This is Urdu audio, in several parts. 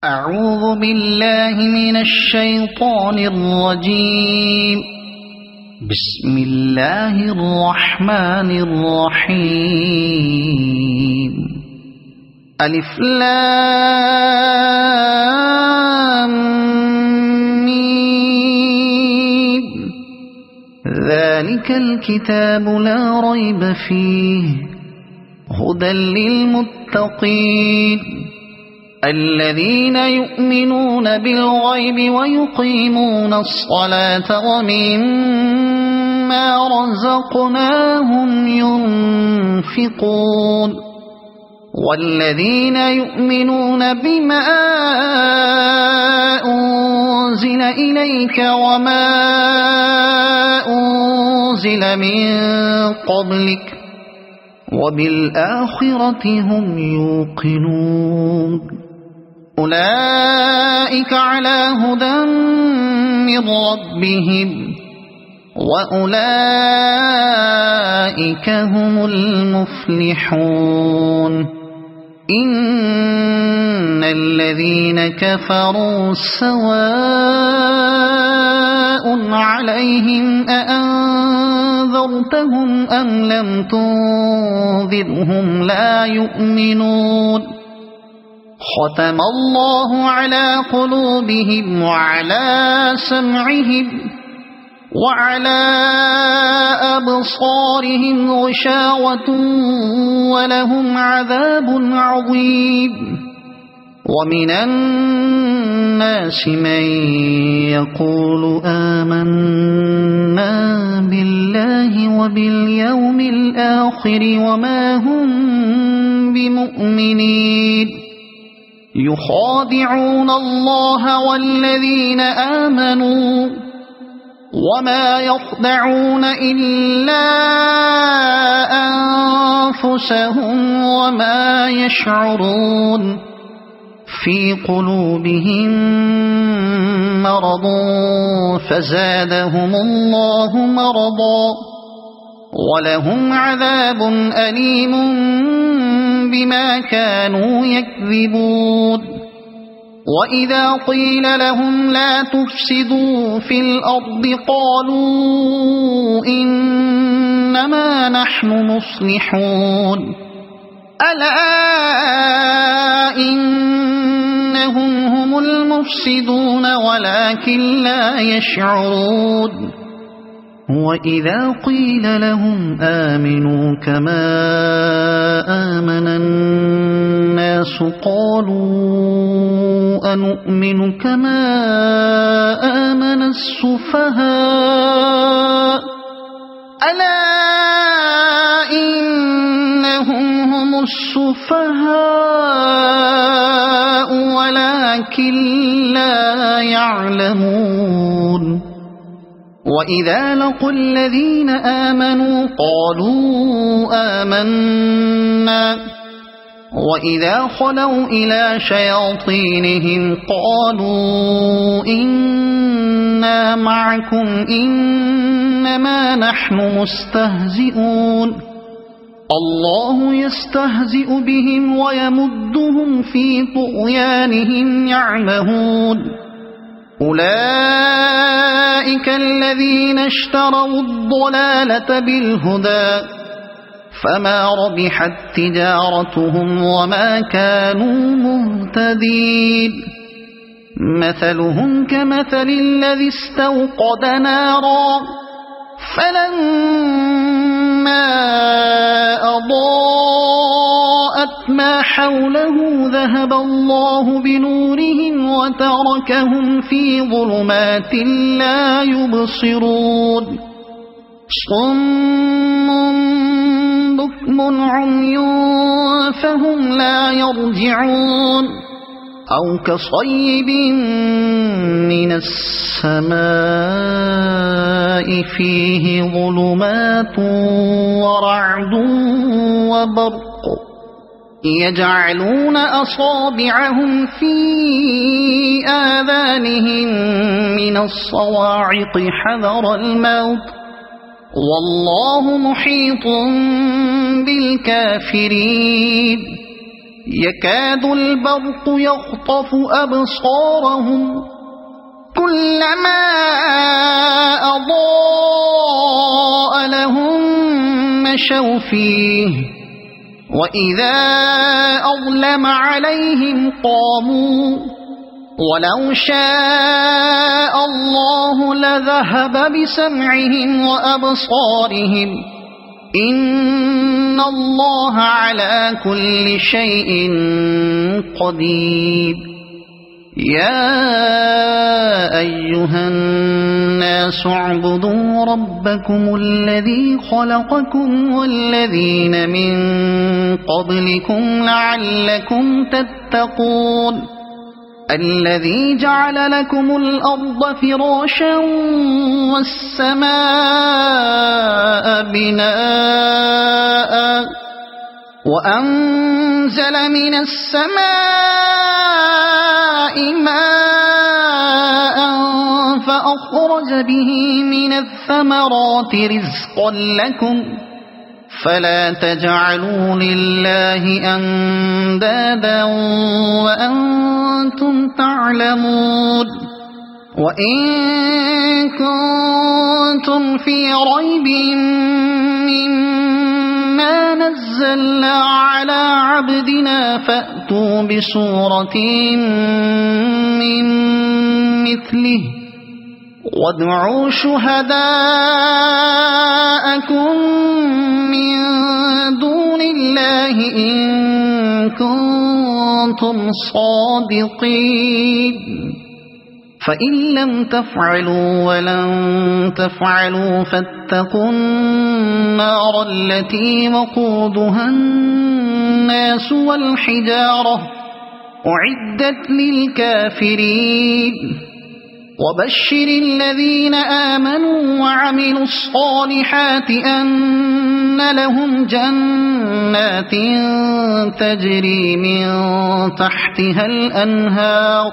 أعوذ بالله من الشيطان الرجيم. بسم الله الرحمن الرحيم. ألف لام ميم. ذلك الكتاب لا ريب فيه هدى للمتقين الذين يؤمنون بالغيب ويقيمون الصلاة ومما رزقناهم ينفقون والذين يؤمنون بما أنزل إليك وما أنزل من قبلك وبالآخرة هم يوقنون أولئك على هدى من ربهم وأولئك هم المفلحون. إن الذين كفروا سواء عليهم أأنذرتهم أم لم تنذرهم لا يؤمنون. ختم الله على قلوبهم وعلى سمعهم وعلى أبصارهم غشاوة ولهم عذاب عظيم. ومن الناس من يقول آمنا بالله وباليوم الآخر وما هم بمؤمنين يخادعون الله والذين آمنوا وما يخدعون إلا أنفسهم وما يشعرون. في قلوبهم مرض فزادهم الله مرضا ولهم عذاب أليم بما كانوا يكذبون. وإذا قيل لهم لا تفسدوا في الأرض قالوا إنما نحن مصلحون. ألا إنهم هم المفسدون ولكن لا يشعرون. وإذا قيل لهم آمنوا كما آمن الناس قالوا أنؤمن كما آمن السفهاء. ألا إنهم هم السفهاء ولكن لا يعلمون. وإذا لقوا الذين آمنوا قالوا آمنا وإذا خلوا إلى شياطينهم قالوا إنا معكم إنما نحن مستهزئون. الله يستهزئ بهم ويمدهم في طغيانهم يعمهون. أولئك الذين اشتروا الضلالة بالهدى فما ربحت تجارتهم وما كانوا مهتدين. مثلهم كمثل الذي استوقد نارا فلما أضاءت ما حوله ذهب الله بنورهم وتركهم في ظلمات لا يبصرون. صم بكم عمي فهم لا يرجعون. أو كصيب من السماء فيه ظلمات ورعد وبرق يجعلون أصابعهم في آذانهم من الصواعق حذر الموت والله محيط بالكافرين. يكاد البرق يخطف أبصارهم كلما أضاء لهم مشوا فيه وإذا أظلم عليهم قاموا ولو شاء الله لذهب بسمعهم وأبصارهم إن الله على كل شيء قدير يا أيها الناس اعبدوا ربكم الذي خلقكم والذين من قبلكم لعلكم تتقون الذي جعل لكم الأرض فراشا والسماء بناء وأنزل من السماء ماء فأخرج به من الثمرات رزقا لكم فلا تجعلوا لله أندادا وأنتم تعلمون وإن كنتم في ريب مما نزلنا على عبدنا فأتوا بسورة من مثله وادعوا شهداءكم من دون الله إن كنتم صادقين فإن لم تفعلوا ولن تفعلوا فاتقوا النار التي وقودها الناس والحجارة أعدت للكافرين وبشر الذين آمنوا وعملوا الصالحات أن لهم جنات تجري من تحتها الأنهار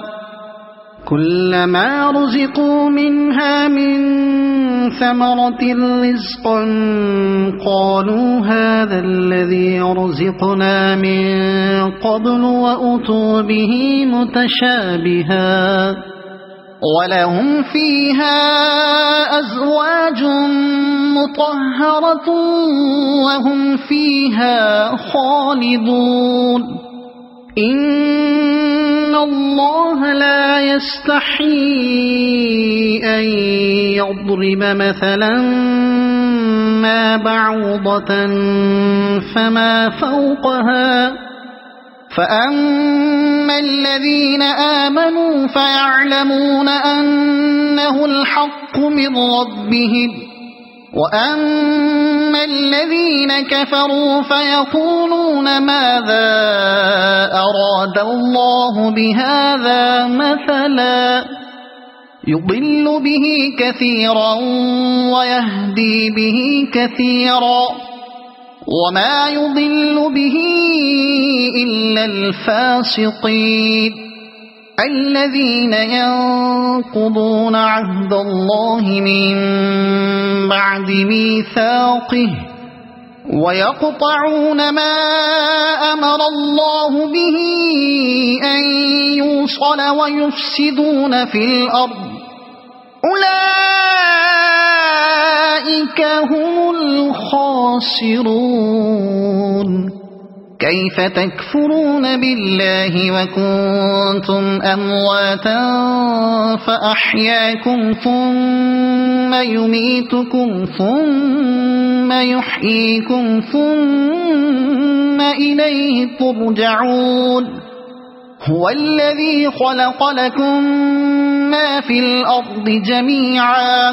كلما رزقوا منها من ثمرة رزقا قالوا هذا الذي رزقنا من قبل وأتوا به متشابها ولهم فيها أزواج مطهرة وهم فيها خالدون إن الله لا يستحيي أن يضرب مثلا ما بعوضة فما فوقها فأما الذين آمنوا فيعلمون أنه الحق من ربهم وأما الذين كفروا فيقولون ماذا أراد الله بهذا مثلا يضل به كثيرا ويهدي به كثيرا وما يضل به إلا الفاسقين الذين ينقضون عهد الله من بعد ميثاقه ويقطعون ما أمر الله به أن يوصل ويفسدون في الأرض أولئك هم الخاسرون كيف تكفرون بالله وكنتم أمواتا فأحياكم ثم يميتكم ثم يحييكم ثم إليه ترجعون هو الذي خلق لكم ما في الأرض جميعا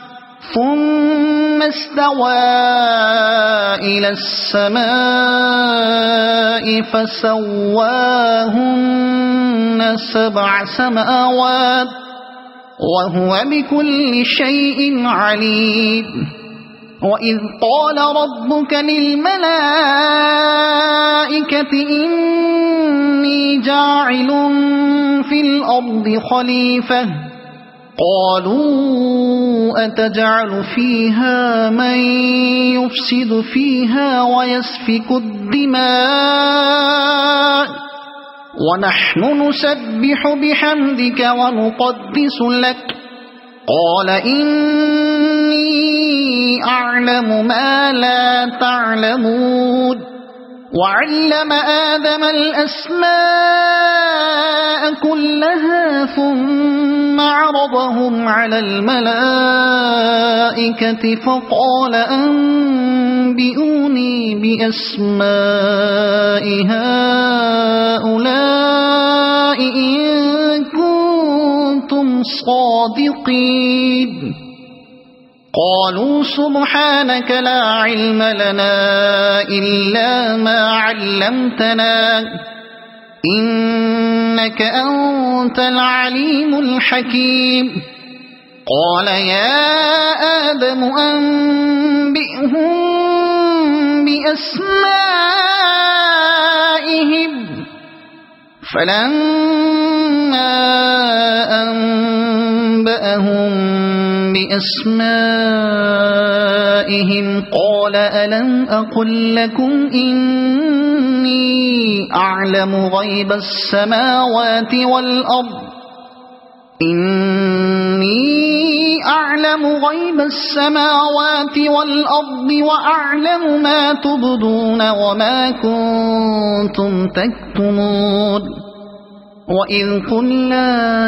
ثم استوى إلى السماء فسواهن 7 سماوات وهو بكل شيء عليم وإذ قال ربك للملائكة إني جاعل في الأرض خليفة قالوا أتجعل فيها من يفسد فيها ويسفك الدماء ونحن نسبح بحمدك ونقدس لك قال إني أعلم ما لا تعلمون وعلم آدم الأسماء كلها ثم عرضهم على الملائكة فقال أنبئوني بأسماء هؤلاء إن كنتم صادقين قالوا سبحانك لا علم لنا إلا ما علمتنا إنك أنت العليم الحكيم قال يا آدم أنبئهم بأسمائهم فلما أنبأهم بأسمائهم قال ألم أقل لكم إني أعلم غيب السماوات والأرض وأعلم ما تبدون وما كنتم تكتمون وإذ قلنا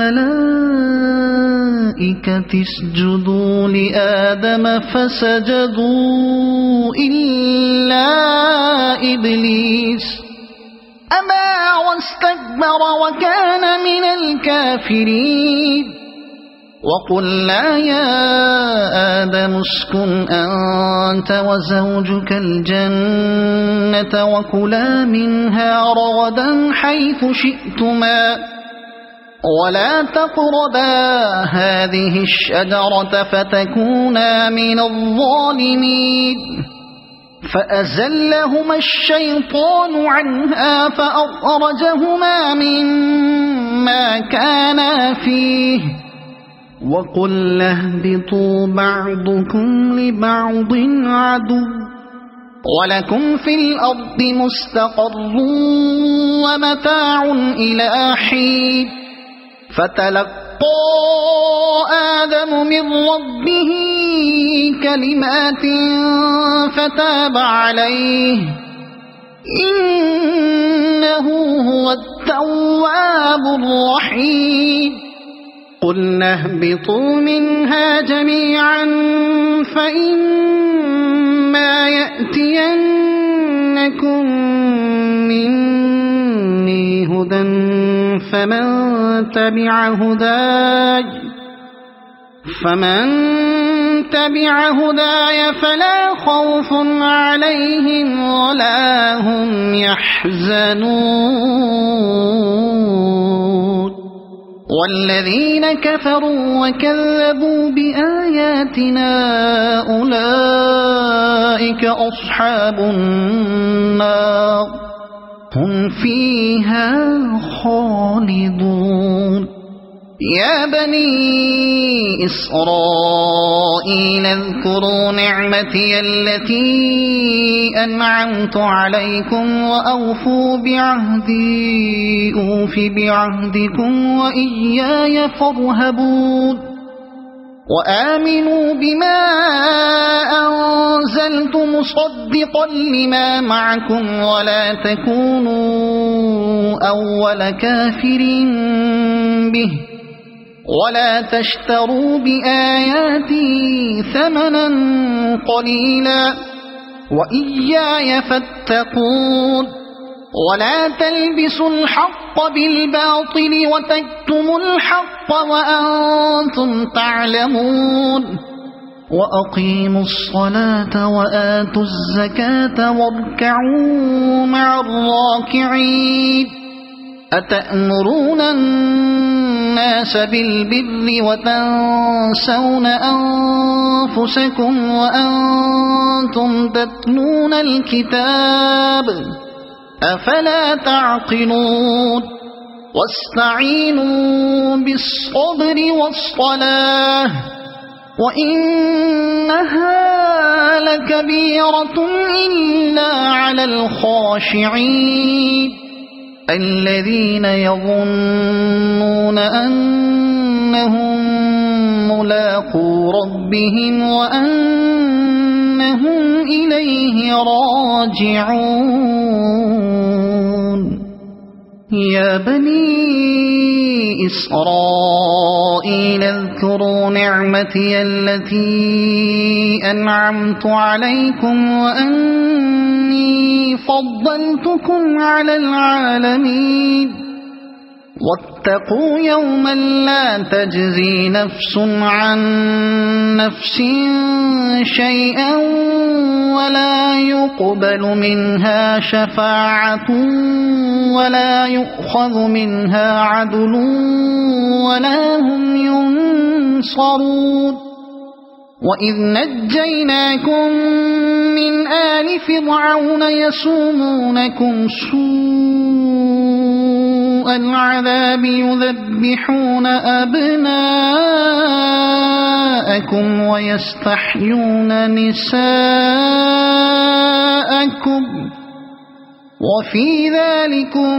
للملائكة اسجدوا لآدم فسجدوا إلا إبليس أبى واستكبر وكان من الكافرين وقلنا يا آدم اسكن أنت وزوجك الجنة وكلا منها رغدا حيث شئتما ولا تقربا هذه الشجرة فتكونا من الظالمين فأزلهما الشيطان عنها فأخرجهما مما كانا فيه وقلنا اهبطوا بعضكم لبعض عدو ولكم في الأرض مستقر ومتاع إلى حين فتلقى آدم من ربه كلمات فتاب عليه إنه هو التواب الرحيم قلنا اهبطوا منها جميعا فإما يأتينكم مني هدى فمن تبع هداي فلا خوف عليهم ولا هم يحزنون والذين كفروا وكذبوا بآياتنا أولئك أصحاب النار هم فيها خالدون يا بني إسرائيل اذكروا نعمتي التي أنعمت عليكم وأوفوا بعهدي أوف بعهدكم وإياي فارهبون وآمنوا بما أنزلت مصدقا لما معكم ولا تكونوا أول كافر به ولا تشتروا بآياتي ثمنا قليلا وإياي فاتقون ولا تلبسوا الحق بالباطل وتكتموا الحق وأنتم تعلمون وأقيموا الصلاة وآتوا الزكاة واركعوا مع الراكعين أتأمرون الناس بالبر وتنسون أنفسكم وأنتم تتلون الكتاب أفلا تعقلون واستعينوا بالصبر والصلاة وإنها لكبيرة إلا على الخاشعين الذين يظنون أنهم ملاقو ربهم وأنهم إليه راجعون يا بني إسرائيل اذكروا نعمتي التي أنعمت عليكم وأني فضلتكم على العالمين واتقوا يوما لا تجزي نفس عن نفس شيئا ولا يقبل منها شفاعة ولا يؤخذ منها عدل ولا هم ينصرون وإذ نجيناكم من آل فرعون يسومونكم سوء العذاب يذبحون أبناءكم ويستحيون نساءكم وفي ذلكم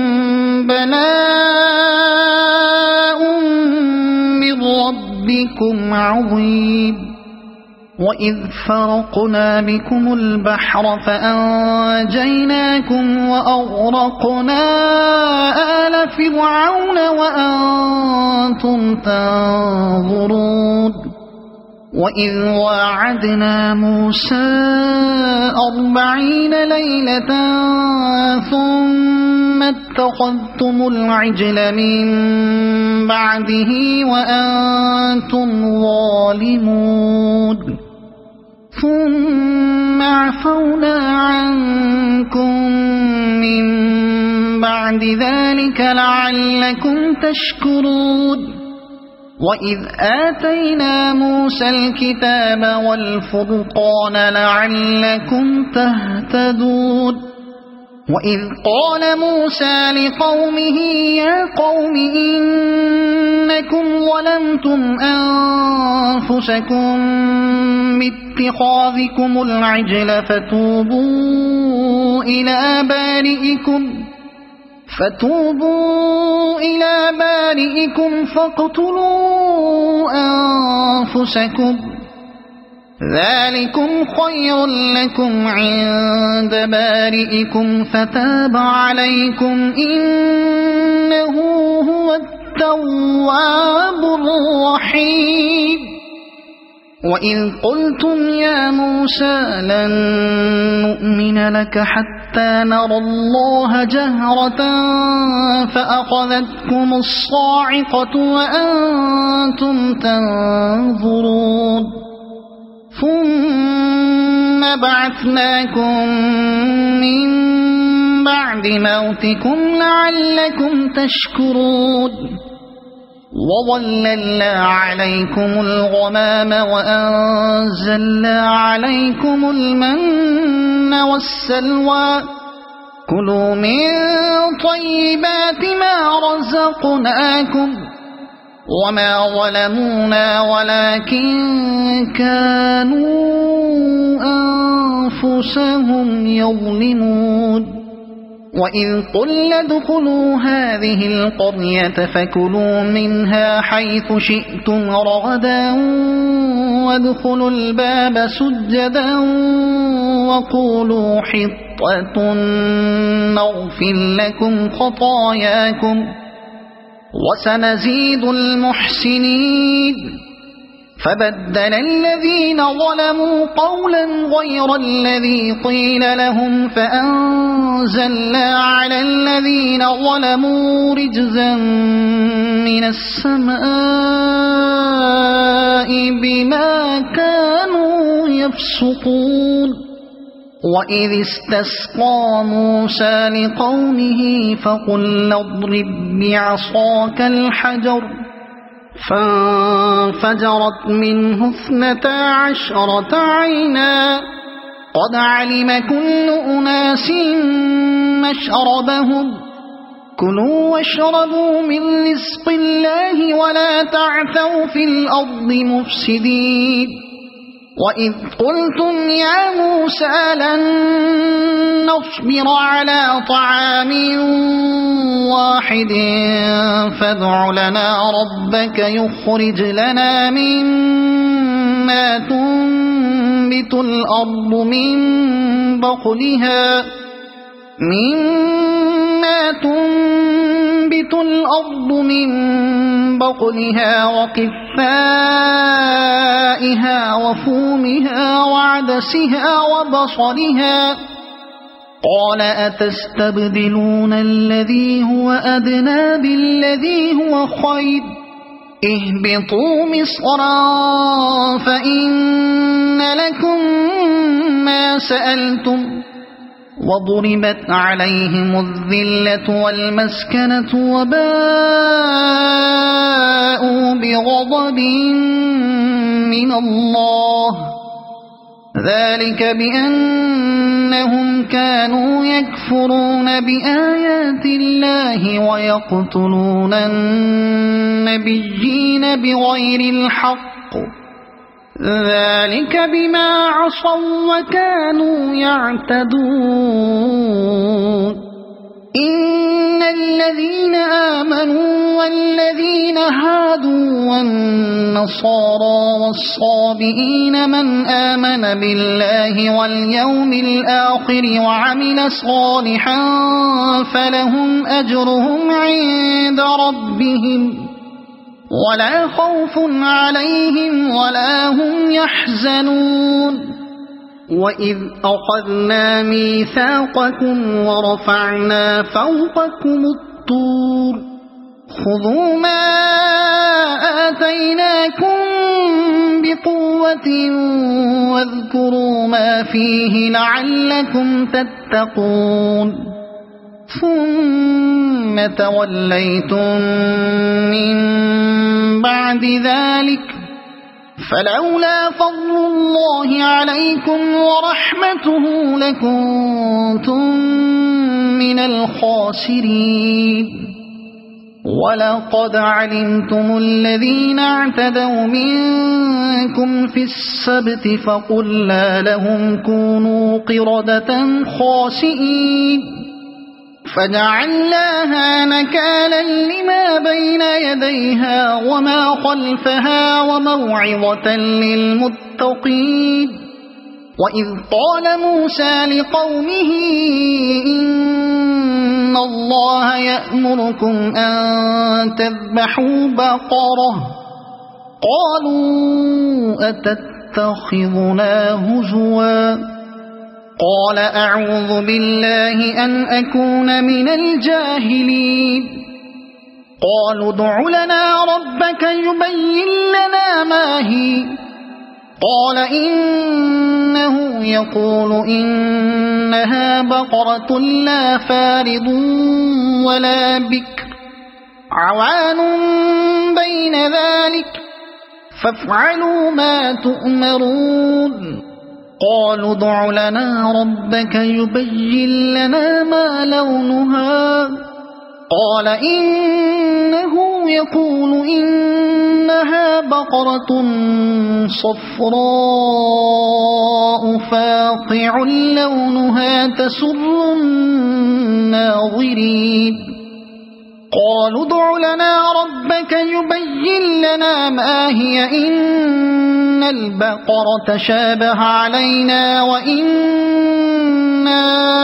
بلاء من ربكم عظيم وإذ فرقنا بكم البحر فأنجيناكم وأغرقنا آل فرعون وأنتم تنظرون وإذ واعدنا موسى 40 ليلة ثم اتخذتم العجل من بعده وأنتم ظالمون ثم عفونا عنكم من بعد ذلك لعلكم تشكرون وإذ آتينا موسى الكتاب والفرقان لعلكم تهتدون وإذ قال موسى لقومه يا قوم إنكم ظلمتم أنفسكم باتخاذكم العجل فتوبوا إلى بارئكم فاقتلوا أنفسكم ذلكم خير لكم عند بارئكم فتاب عليكم إنه هو التواب الرحيم وإذ قلتم يا موسى لن نؤمن لك حتى نرى الله جهرة فأخذتكم الصاعقة وأنتم تنظرون ثم بعثناكم من بعد موتكم لعلكم تشكرون وظللنا عليكم الغمام وأنزلنا عليكم المن والسلوى كلوا من طيبات ما رزقناكم وما ظلمونا ولكن كانوا أنفسهم يظلمون وإذ قلنا ادخلوا هذه القرية فكلوا منها حيث شئتم رغدا وادخلوا الباب سجدا وقولوا حطة نغفر لكم خطاياكم وسنزيد المحسنين فبدل الذين ظلموا قولا غير الذي قيل لهم فأنزلنا على الذين ظلموا رجزا من السماء بما كانوا يفسقون وإذ استسقى موسى لقومه فقل اضرب بعصاك الحجر فانفجرت منه 12 عينا قد علم كل أناس مشربهم كلوا واشربوا من رزق الله ولا تعثوا في الأرض مفسدين وإذ قلتم يا موسى لن نصبر على طعام واحد فادع لنا ربك يخرج لنا مما تنبت الأرض من بقلها وقثائها وفومها وعدسها وبصلها قال أتستبدلون الذي هو أدنى بالذي هو خير اهبطوا مصرا فإن لكم ما سألتم وضربت عليهم الذلة والمسكنة وباءوا بغضب من الله ذلك بأنهم كانوا يكفرون بآيات الله ويقتلون النبيين بغير الحق ذلك بما عصوا وكانوا يعتدون إن الذين آمنوا والذين هادوا والنصارى والصابئين من آمن بالله واليوم الآخر وعمل صالحا فلهم أجرهم عند ربهم ولا خوف عليهم ولا هم يحزنون وإذ أخذنا ميثاقكم ورفعنا فوقكم الطور خذوا ما آتيناكم بقوة واذكروا ما فيه لعلكم تتقون ثم توليتم من بعد ذلك فلولا فضل الله عليكم ورحمته لكنتم من الخاسرين ولقد علمتم الذين اعتدوا منكم في السبت فقلنا لهم كونوا قردة خاسئين فجعلناها نكالا لما بين يديها وما خلفها وموعظة للمتقين وإذ قال موسى لقومه إن الله يأمركم أن تذبحوا بقرة قالوا أتتخذنا هزوا قال أعوذ بالله أن أكون من الجاهلين قالوا ادع لنا ربك يبين لنا ما هي قال إنه يقول إنها بقرة لا فارض ولا بكر عوان بين ذلك فافعلوا ما تؤمرون قالوا ادع لنا ربك يبين لنا ما لونها قال إنه يقول إنها بقرة صفراء فاقع لونها تسر الناظرين قالوا ادع لنا ربك يبين لنا ما هي إن البقرة شابه علينا وإنا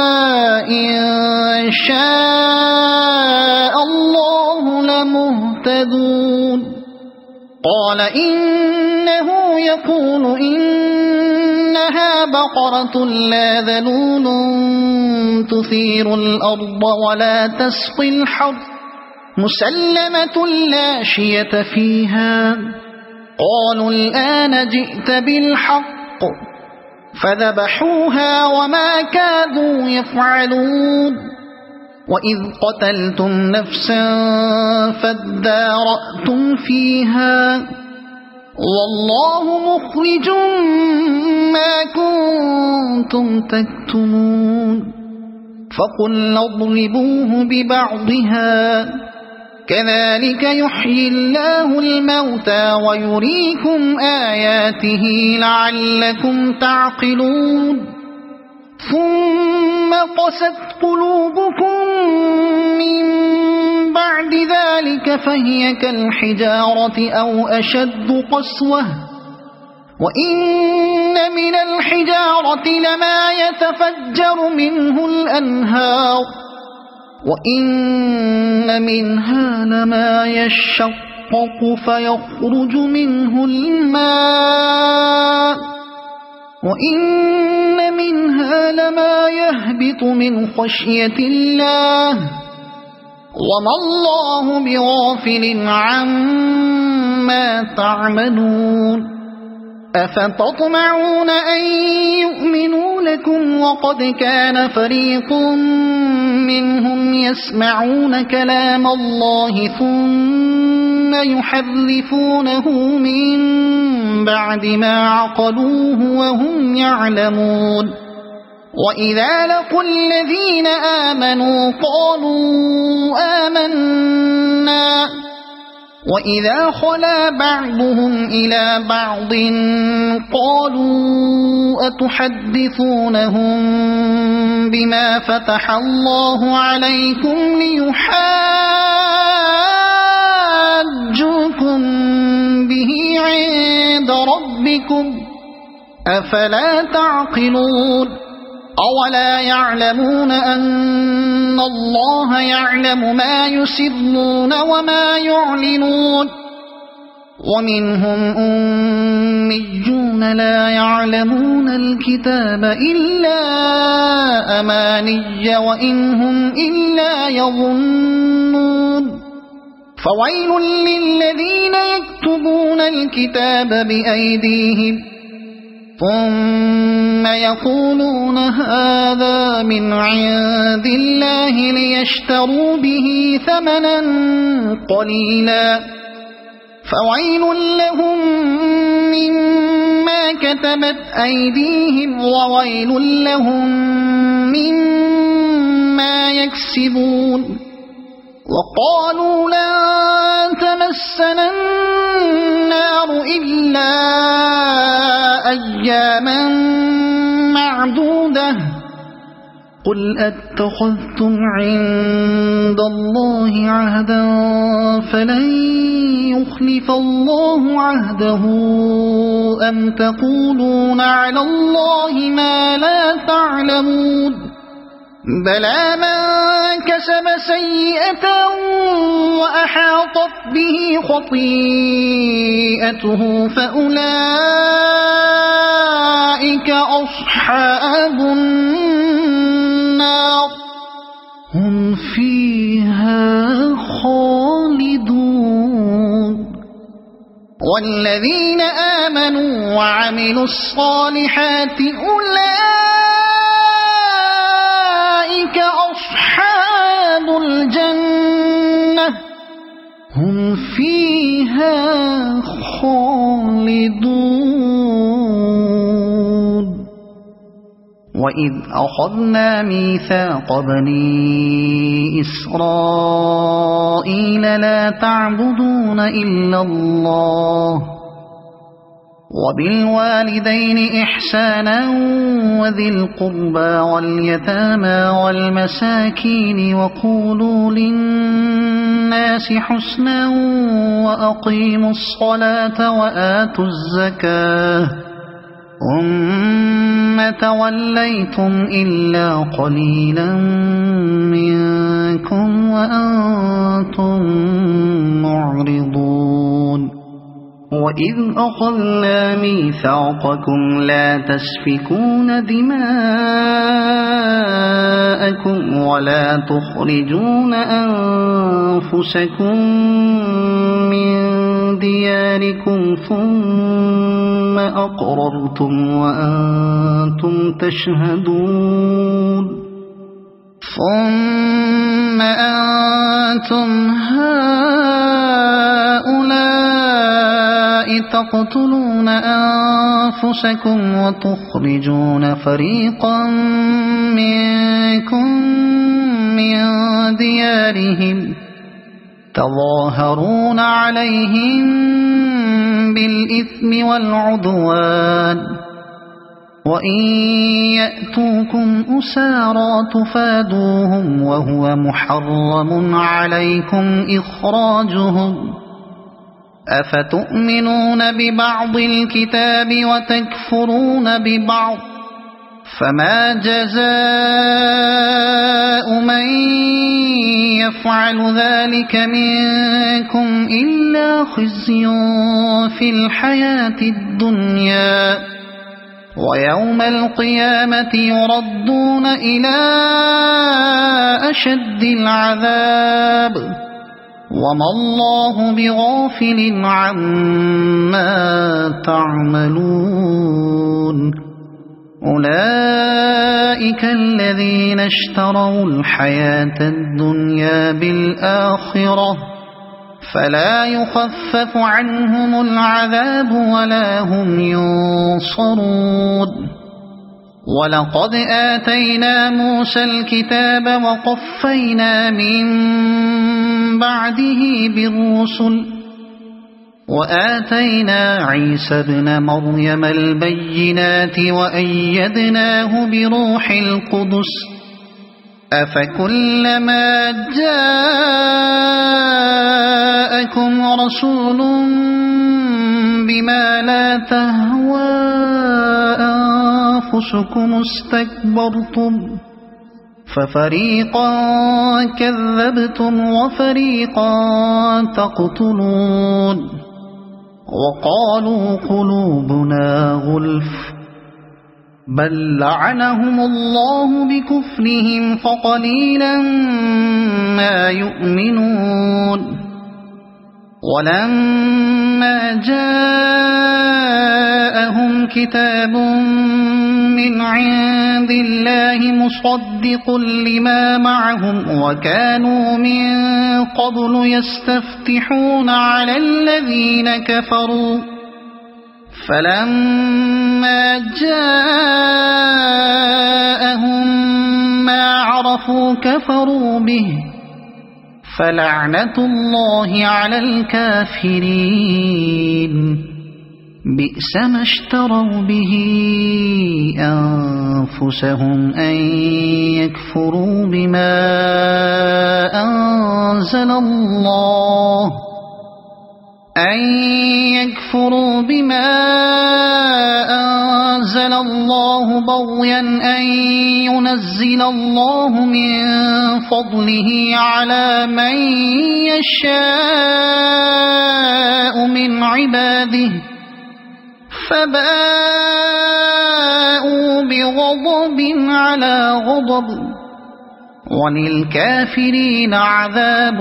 إن شاء الله لمهتدون قال إنه يقول إنها بقرة لا ذلول تثير الأرض ولا تسقي الحرث مسلمة لا شية فيها قالوا الآن جئت بالحق فذبحوها وما كادوا يفعلون وإذ قتلتم نفسا فادارأتم فيها والله مخرج ما كنتم تكتمون فقلنا اضربوه ببعضها كذلك يحيي الله الموتى ويريكم آياته لعلكم تعقلون ثم قست قلوبكم من بعد ذلك فهي كالحجارة أو أشد قسوة وإن من الحجارة لما يتفجر منه الأنهار وإن منها لما يشقق فيخرج منه الماء وإن منها لما يهبط من خشية الله وما الله بغافل عما تعملون أفتطمعون أن يؤمنوا لكم وقد كان فريق منهم يسمعون كلام الله ثم يحرفونه من بعد ما عقلوه وهم يعلمون وإذا لقوا الذين آمنوا قالوا آمنا وإذا خلا بعضهم إلى بعض قالوا أتحدثونهم بما فتح الله عليكم ليحاجوكم به عند ربكم أفلا تعقلون أولا يعلمون أن الله يعلم ما يسرون وما يعلنون ومنهم أميون لا يعلمون الكتاب إلا أماني وإن هم إلا يظنون فويل للذين يكتبون الكتاب بأيديهم ثم يقولون هذا من عند الله ليشتروا به ثمنا قليلا فويل لهم مما كتبت أيديهم وويل لهم مما يكسبون وقالوا لن تمسنا النار إلا أياما معدودة قل أتخذتم عند الله عهدا فلن يخلف الله عهده أم تقولون على الله ما لا تعلمون بلى من كسب سيئة وأحاطت به خطيئته فأولئك أصحاب النار هم فيها خالدون والذين آمنوا وعملوا الصالحات أولئك أصحاب الجنة هم فيها خالدون وإذ أخذنا ميثاق بني إسرائيل لا تعبدون إلا الله وبالوالدين إحسانا وذي القربى واليتامى والمساكين وقولوا للناس حسنا وأقيموا الصلاة وآتوا الزكاة ثم توليتم إلا قليلا منكم وأنتم معرضون وإذ أخذنا ميثاقكم لا تسفكون دماءكم ولا تخرجون أنفسكم من دياركم ثم أقررتم وأنتم تشهدون ثم أنتم هؤلاء تقتلون أنفسكم وتخرجون فريقا منكم من ديارهم تظاهرون عليهم بالإثم والعدوان وإن يأتوكم أسارى تفادوهم وهو محرم عليكم إخراجهم أفتؤمنون ببعض الكتاب وتكفرون ببعض فما جزاء من يفعل ذلك منكم إلا خزي في الحياة الدنيا ويوم القيامة يردون إلى أشد العذاب وما الله بغافل عما تعملون أولئك الذين اشتروا الحياة الدنيا بالآخرة فلا يخفف عنهم العذاب ولا هم ينصرون ولقد آتينا موسى الكتاب وقفينا من بعده بالرسل وآتينا عيسى ابن مريم البينات وأيدناه بروح القدس أفكلما جاءكم رسول بما لا تهوى أنفسكم استكبرتم ففريقا كذبتم وفريقا تقتلون وقالوا قلوبنا غلف بل لعنهم الله بكفرهم فقليلا ما يؤمنون ولما جاءهم كتاب من عند الله مصدق لما معهم وكانوا من قبل يستفتحون على الذين كفروا فلما جاءهم ما عرفوا كفروا به فلعنة الله على الكافرين بئس ما اشتروا به أنفسهم أن يكفروا بما أنزل الله بغيا أن ينزل الله من فضله على من يشاء من عباده فباءوا بغضب على غضب وللكافرين عذاب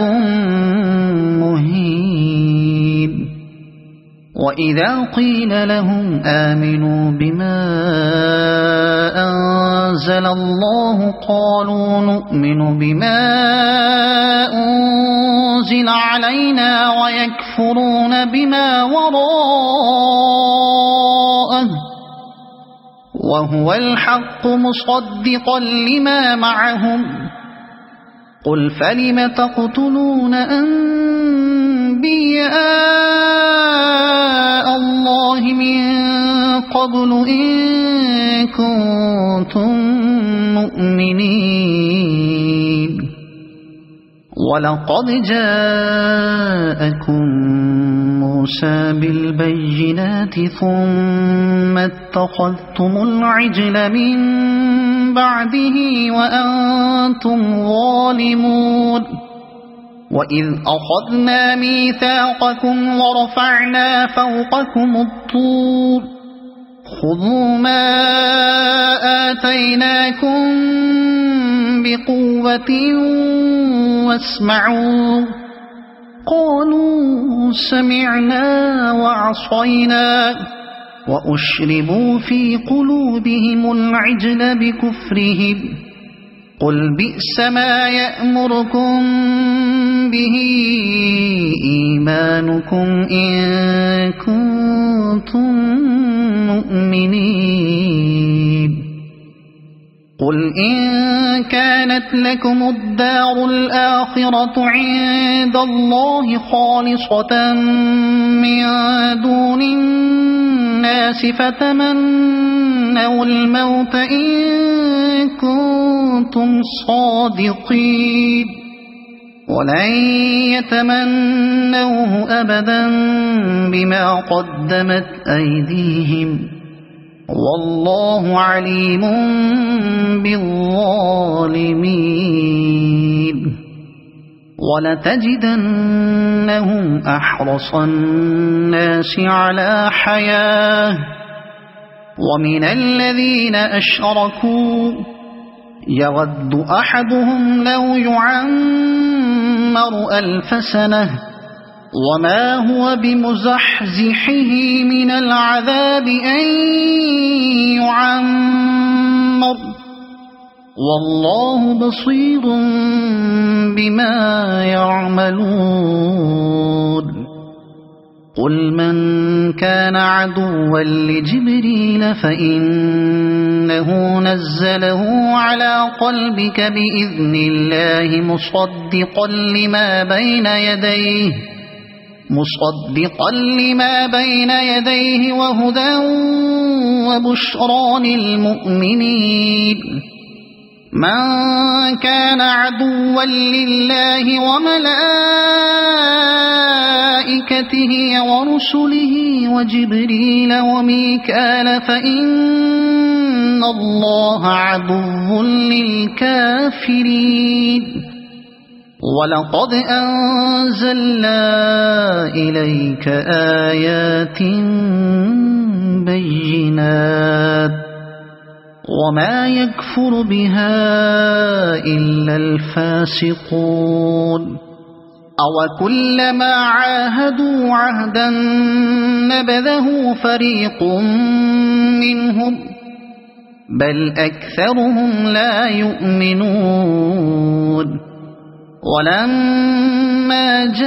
مهين وإذا قيل لهم آمنوا بما أنزل الله قالوا نؤمن بما أنزل علينا ويكفرون بما وراءه وهو الحق مصدقا لما معهم قل فلم تقتلون أنبياء الله من قبل إن كنتم مؤمنين ولقد جاءكم موسى بالبينات ثم اتخذتم العجل من بعده وأنتم ظالمون وإذ أخذنا ميثاقكم ورفعنا فوقكم الطور خذوا ما آتيناكم بقوة واسمعوا قالوا سمعنا وعصينا وأشربوا في قلوبهم العجل بكفرهم قل بئس ما يأمركم به إيمانكم إن كنتم كنتم مؤمنين قل إن كانت لكم الدار الآخرة عند الله خالصة من دون الناس فتمنوا الموت إن كنتم صادقين ولن يتمنوه أبدا بما قدمت أيديهم والله عليم بالظالمين ولتجدنهم أحرص الناس على حياة ومن الذين أشركوا يود أحدهم لو يعمر 1000 سنة وما هو بمزحزحه من العذاب أن يعمر والله بصير بما يعملون قل من كان عدوا لجبريل فإنه نزله على قلبك بإذن الله مصدقا لما بين يديه وهدى وبشرى للمؤمنين من كان عدوا لله وملائكته ورسله وجبريل وميكال فإن الله عدو للكافرين ولقد أنزلنا إليك آيات بينات وما يكفر بها إلا الفاسقون أوكلما عاهدوا عهدا نبذه فريق منهم بل أكثرهم لا يؤمنون ولما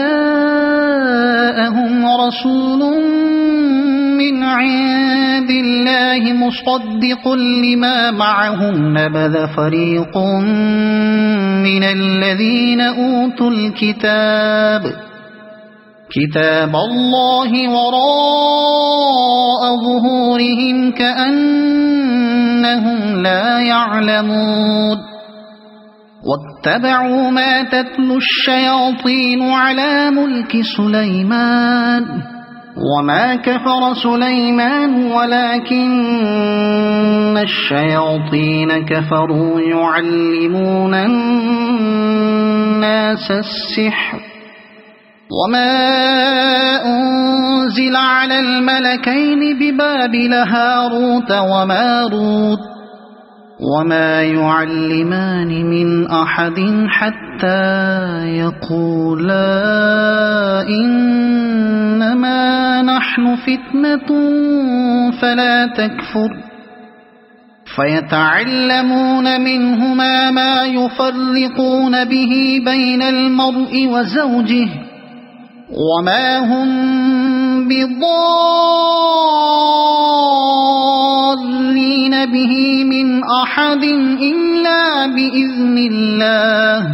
جاءهم رسول من عند الله مصدق لما معهم نبذ فريق من الذين أوتوا كتاب الله وراء ظهورهم كأنهم لا يعلمون واتبعوا ما تتلو الشياطين على ملك سليمان وما كفر سليمان ولكن الشياطين كفروا يعلمون الناس السحر وما أنزل على الملكين ببابل هاروت وماروت وما يعلمان من أحد حتى يقولا إنما نحن فتنة فلا تكفر فيتعلمون منهما ما يفرقون به بين المرء وزوجه وما هم بضارين به من أحد إلا بإذن الله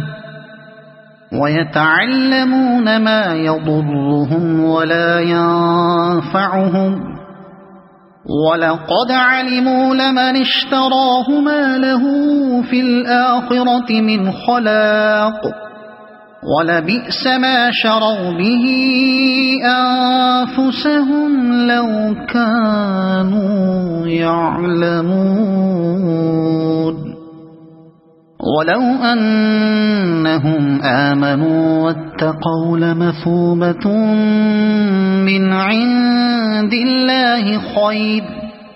ويتعلمون ما يضرهم ولا ينفعهم ولقد علموا لمن اشتراه ما له في الآخرة من خلاق ولبئس ما شروا به أنفسهم لو كانوا يعلمون ولو أنهم آمنوا واتقوا لمثوبة من عند الله خير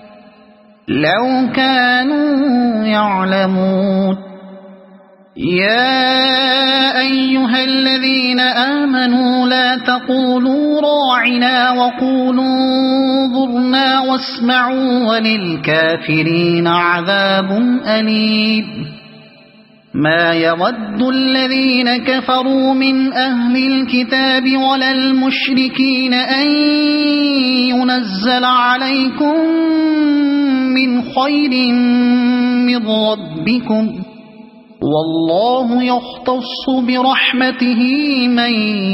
لو كانوا يعلمون يا أيها الذين آمنوا لا تقولوا راعنا وقولوا انظرنا واسمعوا وللكافرين عذاب أليم ما يود الذين كفروا من أهل الكتاب ولا المشركين أن ينزل عليكم من خير من ربكم والله يختص برحمته من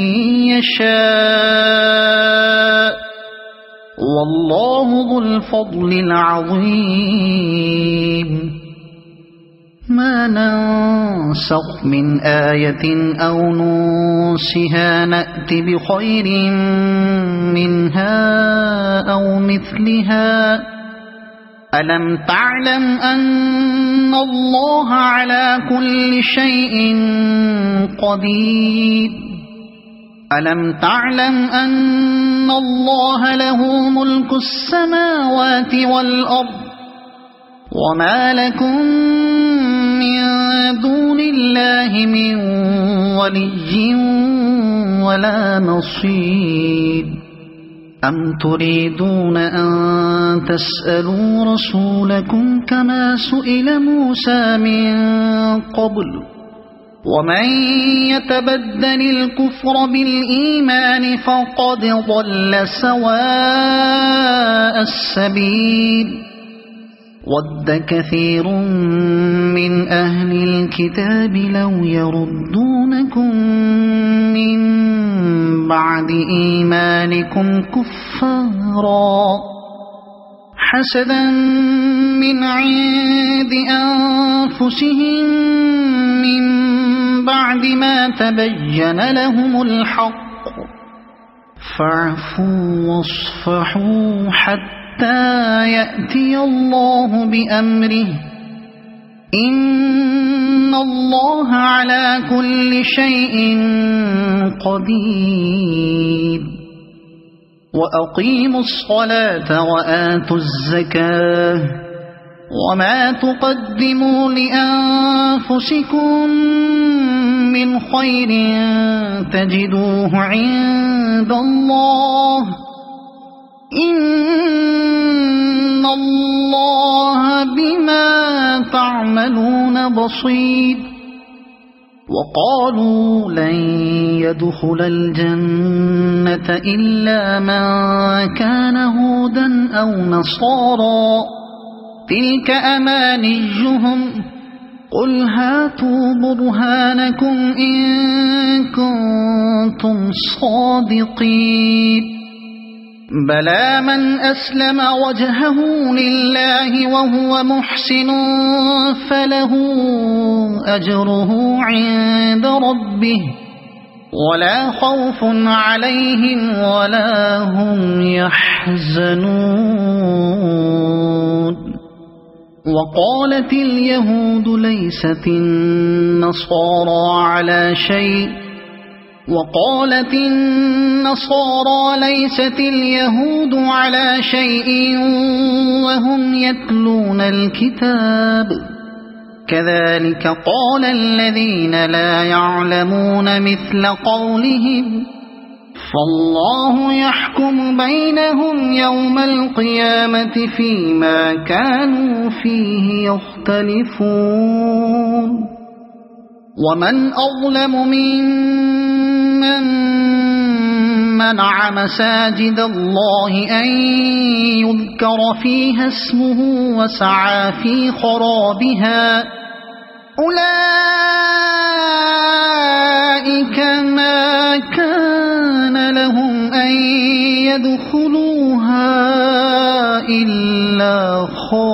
يشاء والله ذو الفضل العظيم ما ننسخ من آية أو ننسها نأت بخير منها أو مثلها ألم تعلم أن الله على كل شيء قدير ألم تعلم أن الله له ملك السماوات والأرض وما لكم من دون الله من ولي ولا نصير أم تريدون أن تسألوا رسولكم كما سئل موسى من قبل ومن يتبدل الكفر بالإيمان فقد ضل سواء السبيل ود كثير من أهل الكتاب لو يردونكم من بعد إيمانكم كفارا حسدا من عند أنفسهم من بعد ما تبين لهم الحق فاعفوا واصفحوا حتى يأتي الله بأمره إن الله على كل شيء قدير وأقيموا الصلاة وآتوا الزكاة وما تقدموا لأنفسكم من خير تجدوه عند الله إن الله بما تعملون بصير وقالوا لن يدخل الجنة إلا من كان هودا أو نصارى تلك أمانيهم قل هاتوا برهانكم إن كنتم صادقين بلى من أسلم وجهه لله وهو محسن فله أجره عند ربه ولا خوف عليهم ولا هم يحزنون وقالت اليهود ليست النصارى على شيء وقالت النصارى ليست اليهود على شيء وهم يتلون الكتاب كذلك قال الذين لا يعلمون مثل قولهم فالله يحكم بينهم يوم القيامة فيما كانوا فيه يختلفون ومن أظلم ممن منع مساجد الله أن يذكر فيها اسمه وسعى في خرابها أولئك ما كان لهم أن يدخلوها إلا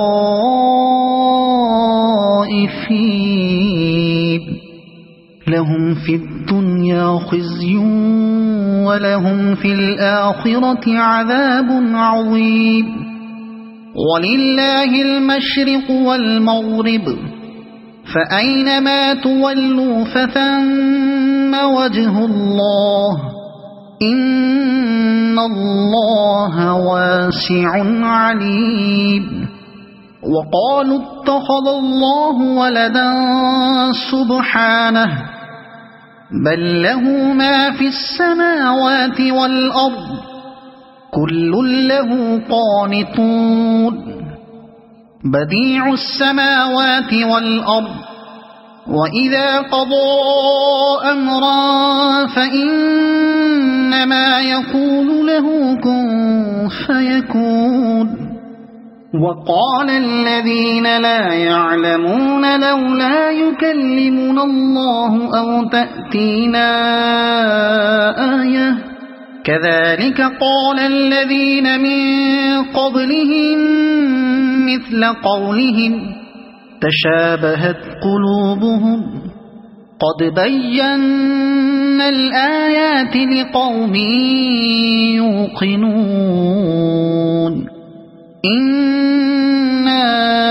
خائفين لهم في الدنيا خزي ولهم في الآخرة عذاب عظيم ولله المشرق والمغرب فأينما تولوا فثم وجه الله إن الله واسع عليم وقالوا اتخذ الله ولدا سبحانه بل له ما في السماوات والأرض كل له قانتون بديع السماوات والأرض وإذا قضى أمرا فإنما يقول له كن فيكون. وقال الذين لا يعلمون لولا يكلمنا الله أو تأتينا آية كذلك قال الذين من قبلهم مثل قولهم تشابهت قلوبهم قد بينا الآيات لقوم يوقنون. إنا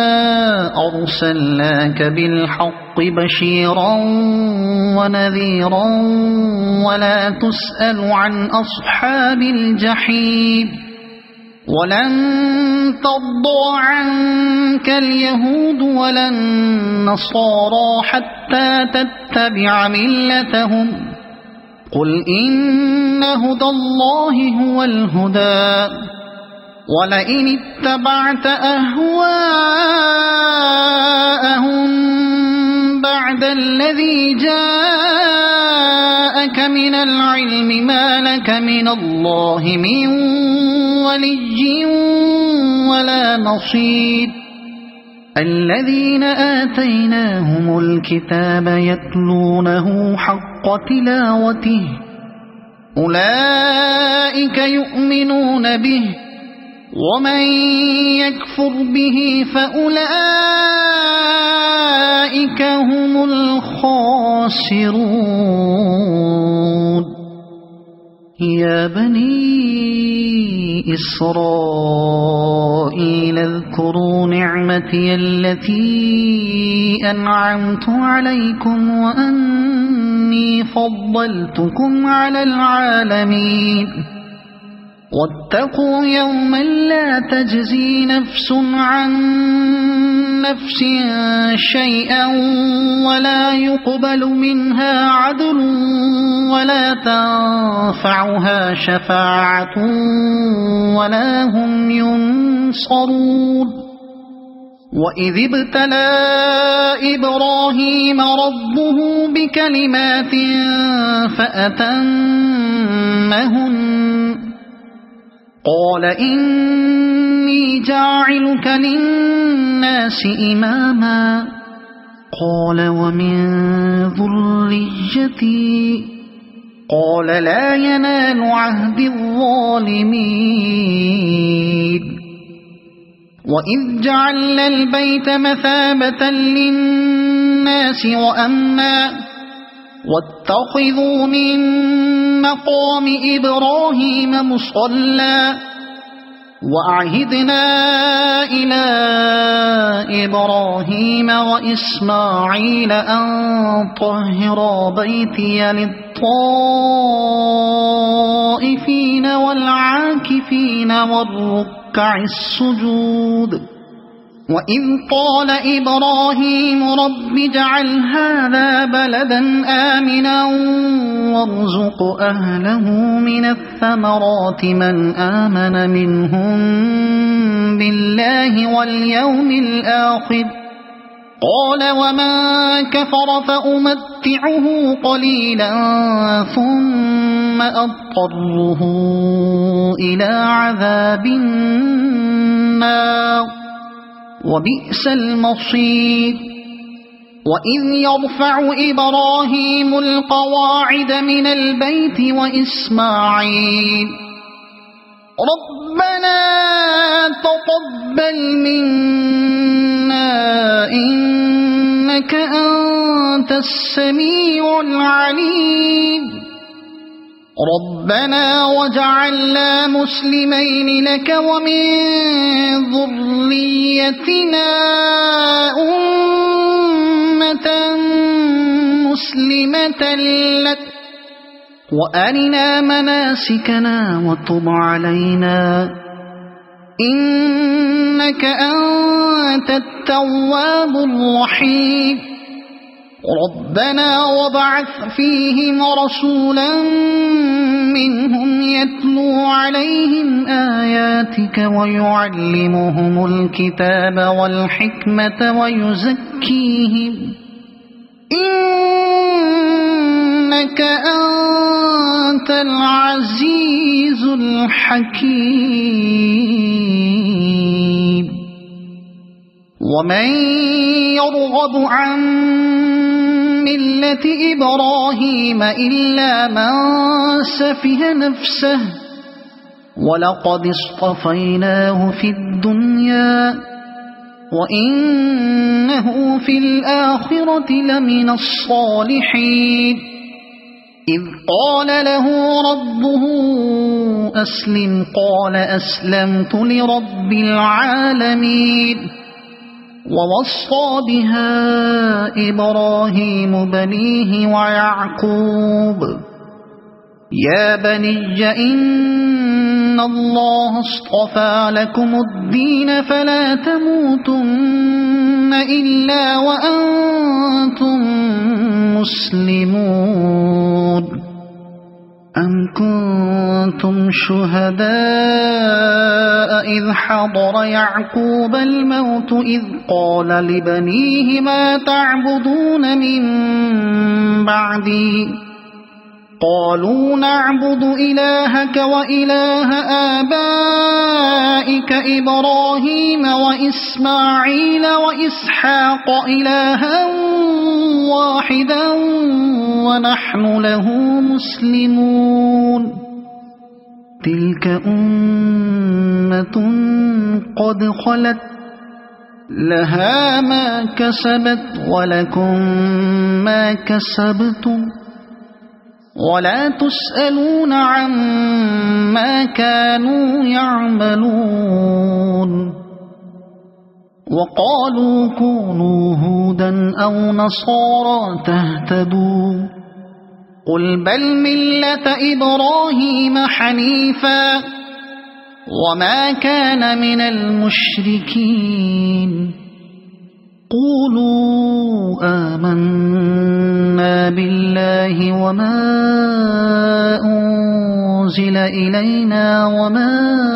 أرسلناك بالحق بشيرا ونذيرا ولا تسأل عن أصحاب الجحيم. ولن ترضى عنك اليهود ولا النصارى حتى تتبع ملتهم قل إن هدى الله هو الهدى ولئن اتبعت أهواءهم بعد الذي جاءك من العلم ما لك من الله من ولي ولا نصير. الذين آتيناهم الكتاب يتلونه حق تلاوته أولئك يؤمنون به ومن يكفر به فأولئك هم الخاسرون. يا بني إسرائيل اذكروا نعمتي التي أنعمت عليكم وأني فضلتكم على العالمين. واتقوا يوما لا تجزي نفس عن نفس شيئا ولا يقبل منها عدل ولا تنفعها شفاعة ولا هم ينصرون. وإذ ابتلى إبراهيم ربه بكلمات فأتمهن قال إني جاعلك للناس إماما قال ومن ذريتي قال لا ينال عهد الظالمين. وإذ جعلنا البيت مثابة للناس وأمنا واتخذوا من مقام إبراهيم مصلى وأعهدنا إلى إبراهيم وإسماعيل أن طهرا بيتي للطائفين والعاكفين والركع السجود. وإذ قال إبراهيم رب اجعل هذا بلدا آمنا وارزق أهله من الثمرات من آمن منهم بالله واليوم الآخر قال ومن كفر فأمتعه قليلا ثم أضطره إلى عذاب النار وبئس المصير. وإذ يرفع إبراهيم القواعد من البيت وإسماعيل ربنا تقبل منا إنك أنت السميع العليم ربنا وجعلنا مسلمين لك ومن ذريتنا أمة مسلمة لك وأرنا مناسكنا وتب علينا إنك أنت التواب الرحيم ربنا وابعث فيهم رسولا منهم يتلو عليهم آياتك ويعلمهم الكتاب والحكمة إنك أنت العزيز الحكيم ومن يرغب عن ملة إبراهيم إلا من سفه نفسه ولقد اصطفيناه في الدنيا وإنه في الآخرة لمن الصالحين إذ قال له ربه أسلم قال أسلمت لرب العالمين ووصى بها إبراهيم بنيه ويعقوب يا بني إن الله اصطفى لكم الدين فلا تموتن إلا وأنتم مسلمون أم كنتم شهداء إذ حضر يعقوب الموت إذ قال لبنيه ما تعبدون من بعدي قالوا نعبد إلهك وإله آبائك إبراهيم وإسماعيل وإسحاق إلها واحدا ونحن له مسلمون تلك أمة قد خلت لها ما كسبت ولكم ما كسبتم ولا تسألون عما كانوا يعملون وقالوا كونوا هودا أو نصارى تهتدوا قل بل ملة إبراهيم حنيفا وما كان من المشركين قولوا آمنا بالله وما أنزل إلينا وما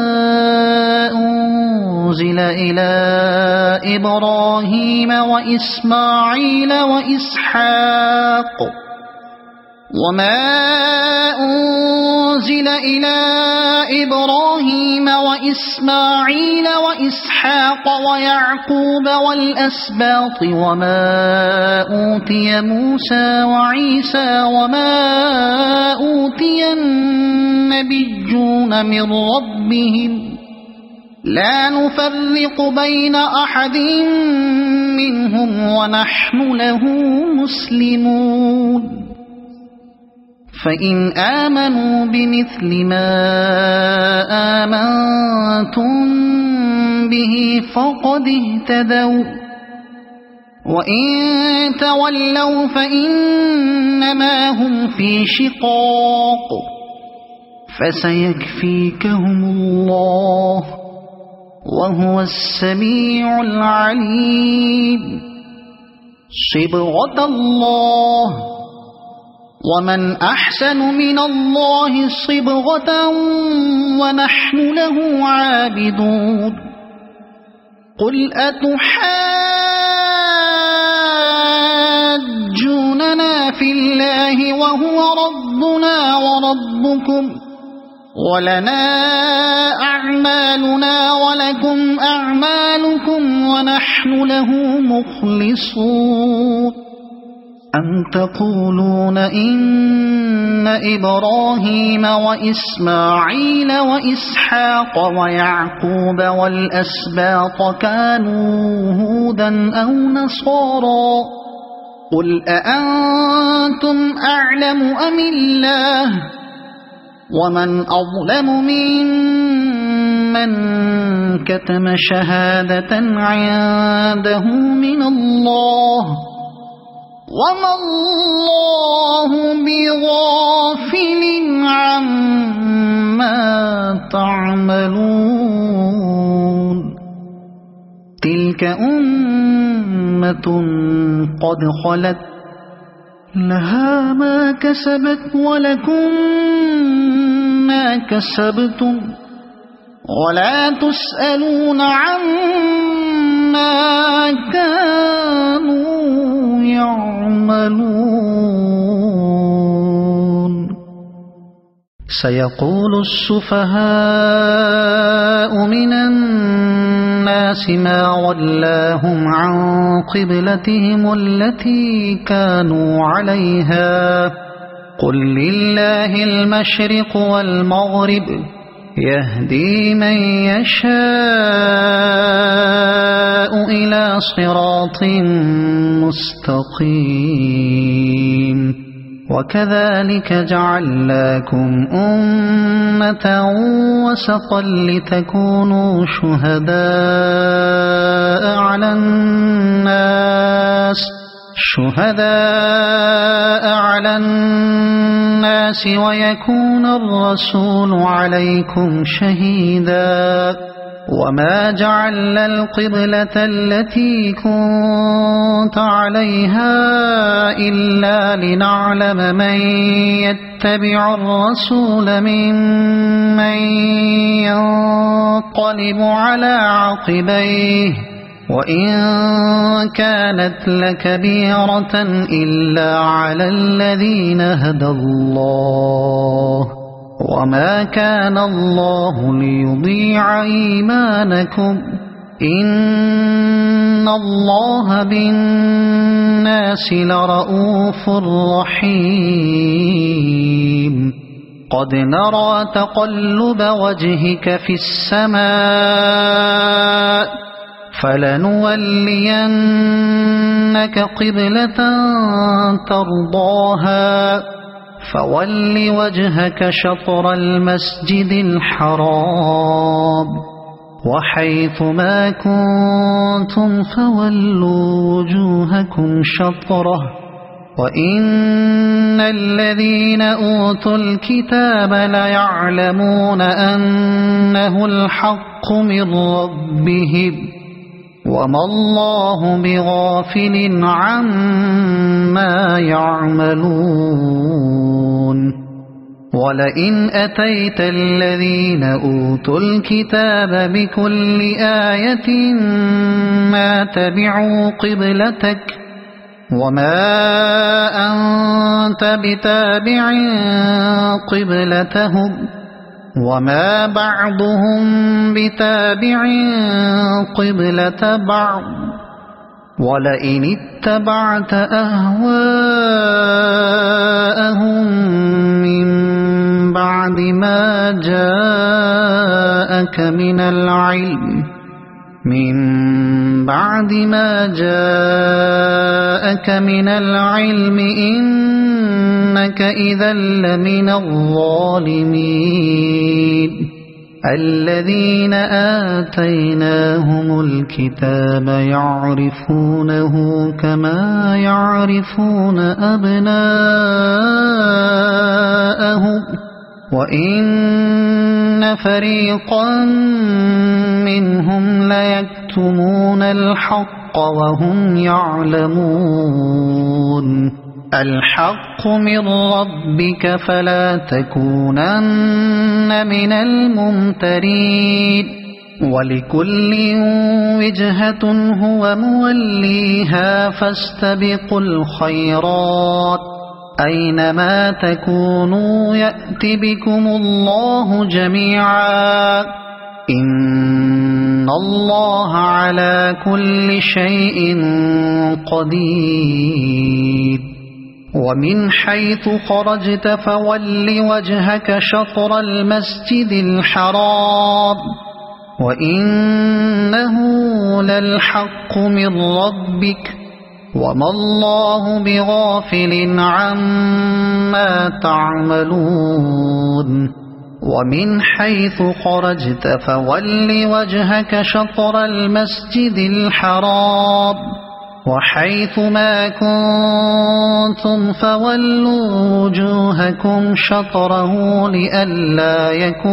أنزل إلى إبراهيم وإسماعيل وإسحاق وما أنزل إلى إبراهيم وإسماعيل وإسحاق ويعقوب والأسباط وما أوتي موسى وعيسى وما أوتي النبيون من ربهم لا نفرق بين أحد منهم ونحن له مسلمون فإن آمنوا بمثل ما آمنتم به فقد اهتدوا وإن تولوا فإنما هم في شقاق فسيكفيكهم الله وهو السميع العليم صبغة الله ومن أحسن من الله صبغة ونحن له عابدون قل أتحاجوننا في الله وهو ربنا وربكم ولنا أعمالنا ولكم أعمالكم ونحن له مخلصون أم تقولون إن إبراهيم وإسماعيل وإسحاق ويعقوب والأسباط كانوا هودا أو نصارى قل أأنتم أعلم أم الله ومن أظلم ممن كتم شهادة عنده من الله وما الله بغافل عما تعملون تلك أمة قد خلت لها ما كسبت ولكم ما كسبتم ولا تسألون عما كانوا يعملون يعملون سيقول السفهاء من الناس ما ولاهم عن قبلتهم التي كانوا عليها قل لله المشرق والمغرب يهدي من يشاء إلى صراط مستقيم وكذلك جعلناكم أمة وسطا لتكونوا شهداء على الناس ويكون الرسول عليكم شهيدا وما جعلنا القبلة التي كنت عليها إلا لنعلم من يتبع الرسول ممن ينقلب على عقبيه وإن كانت لكبيرة إلا على الذين هدى الله وما كان الله ليضيع إيمانكم إن الله بالناس لرؤوف رحيم قد نرى تقلب وجهك في السماء فلنولينك قبلة ترضاها فول وجهك شطر المسجد الحرام وحيث ما كنتم فولوا وجوهكم شطره وإن الذين أوتوا الكتاب ليعلمون أنه الحق من ربهم وما الله بغافل عما يعملون ولئن أتيت الذين أوتوا الكتاب بكل آية ما تبعوا قبلتك وما أنت بتابع قبلتهم وما بعضهم بتابع قبلة بعض ولئن اتبعت أهواءهم من بعد ما جاءك من العلم إنك إذا لمن الظالمين الذين آتيناهم الكتاب يعرفونه كما يعرفون أبناءهم وإن فريقا منهم ليكتمون الحق وهم يعلمون الحق من ربك فلا تكونن من الممترين ولكل وجهة هو موليها فاستبقوا الخيرات أينما تكونوا يأت بكم الله جميعا إن الله على كل شيء قدير ومن حيث خرجت فول وجهك شطر المسجد الحرام وإنه للحق من ربك وما الله بغافل عما تعملون ومن حيث خرجت فول وجهك شطر المسجد الحرام وحيث ما كنتم فولوا وجوهكم شطره لئلا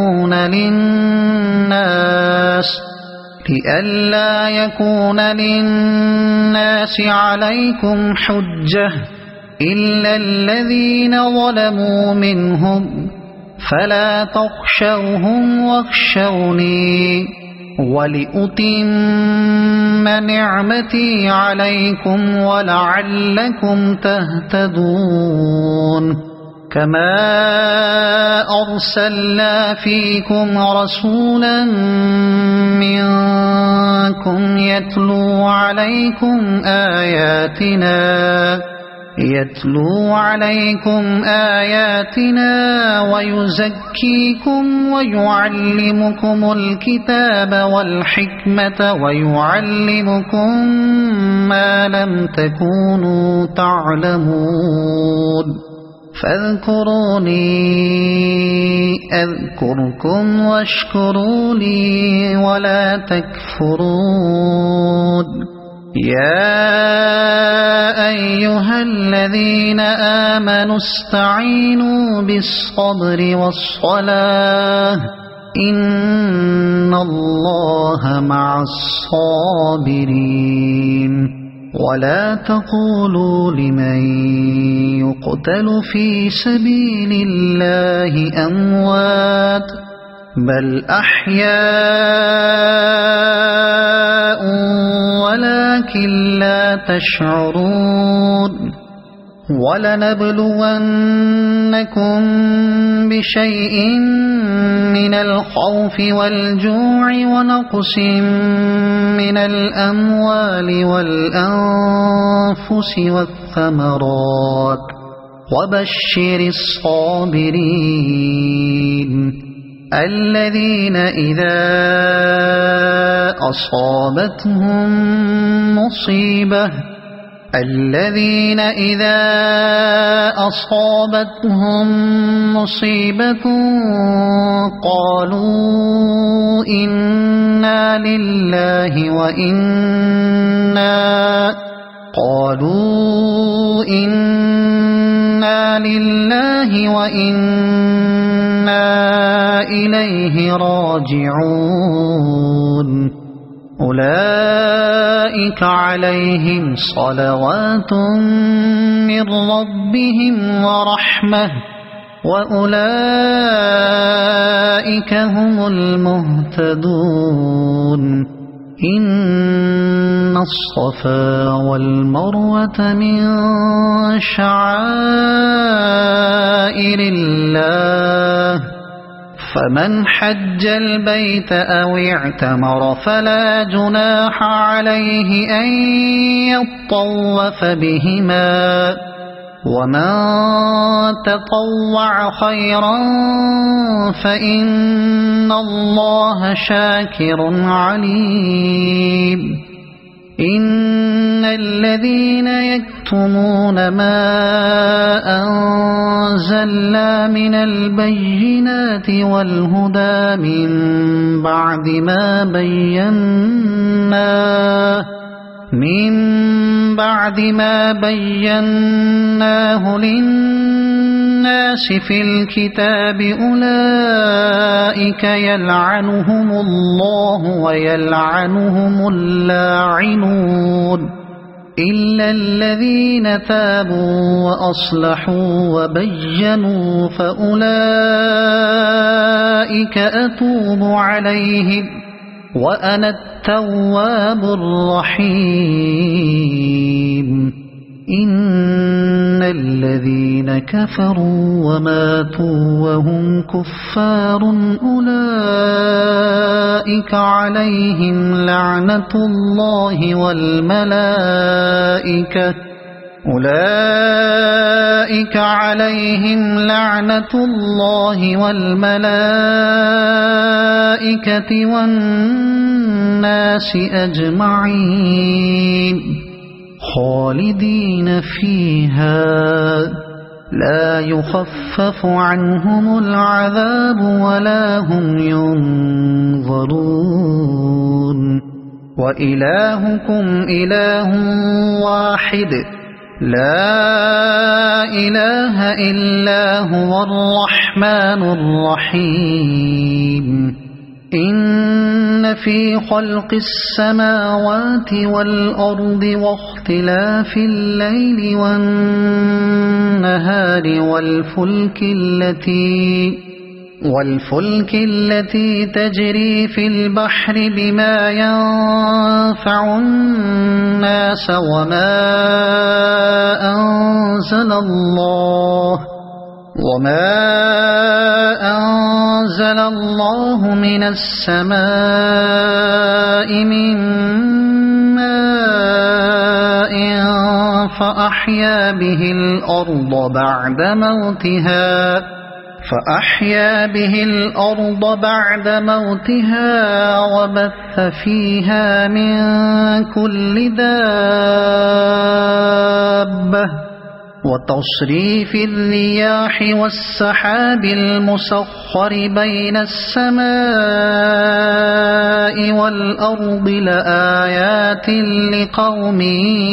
يكون للناس عليكم حجة إلا الذين ظلموا منهم فلا تخشوهم واخشوني ولأتم نعمتي عليكم ولعلكم تهتدون كما أرسلنا فيكم رسولا منكم يتلو عليكم آياتنا ويزكيكم ويعلمكم الكتاب والحكمة ويعلمكم ما لم تكونوا تعلمون فاذكروني أذكركم واشكروا لي ولا تكفرون يا أيها الذين آمنوا استعينوا بالصبر والصلاة إن الله مع الصابرين ولا تقولوا لمن يقتل في سبيل الله أموات بل أحياء ولكن لا تشعرون ولنبلونكم بشيء من الخوف والجوع ونقص من الأموال والأنفس والثمرات وبشر الصابرين الذين إذا أصابتهم مصيبة قالوا إنا لله وإنا إليه راجعون أولئك عليهم صلوات من ربهم ورحمة وأولئك هم المهتدون إن الصفا والمروة من شعائر الله فمن حج البيت أو اعتمر فلا جناح عليه أن يطوف بهما ومن تطوع خيرا فإن الله شاكر عليم إن الذين يكتمون ما أنزلنا من البينات والهدى من بعد ما بيناه للناس في الكتاب أولئك يلعنهم الله ويلعنهم اللاعنون إلا الذين تابوا وأصلحوا وبينوا فأولئك أتوب عليهم وأنا التواب الرحيم إن الذين كفروا وماتوا وهم كفار أولئك عليهم لعنة الله والملائكة والناس أجمعين خالدين فيها لا يخفف عنهم العذاب ولا هم ينظرون وإلهكم إله واحد لا إله إلا هو الرحمن الرحيم إن في خلق السماوات والأرض واختلاف الليل والنهار والفلك التي تجري في البحر بما ينفع الناس وما أنزل الله من السماء من ماء فأحيا به الأرض بعد موتها وبث فيها من كل دابة وتصريف الرياح والسحاب المسخر بين السماء والأرض لآيات لقوم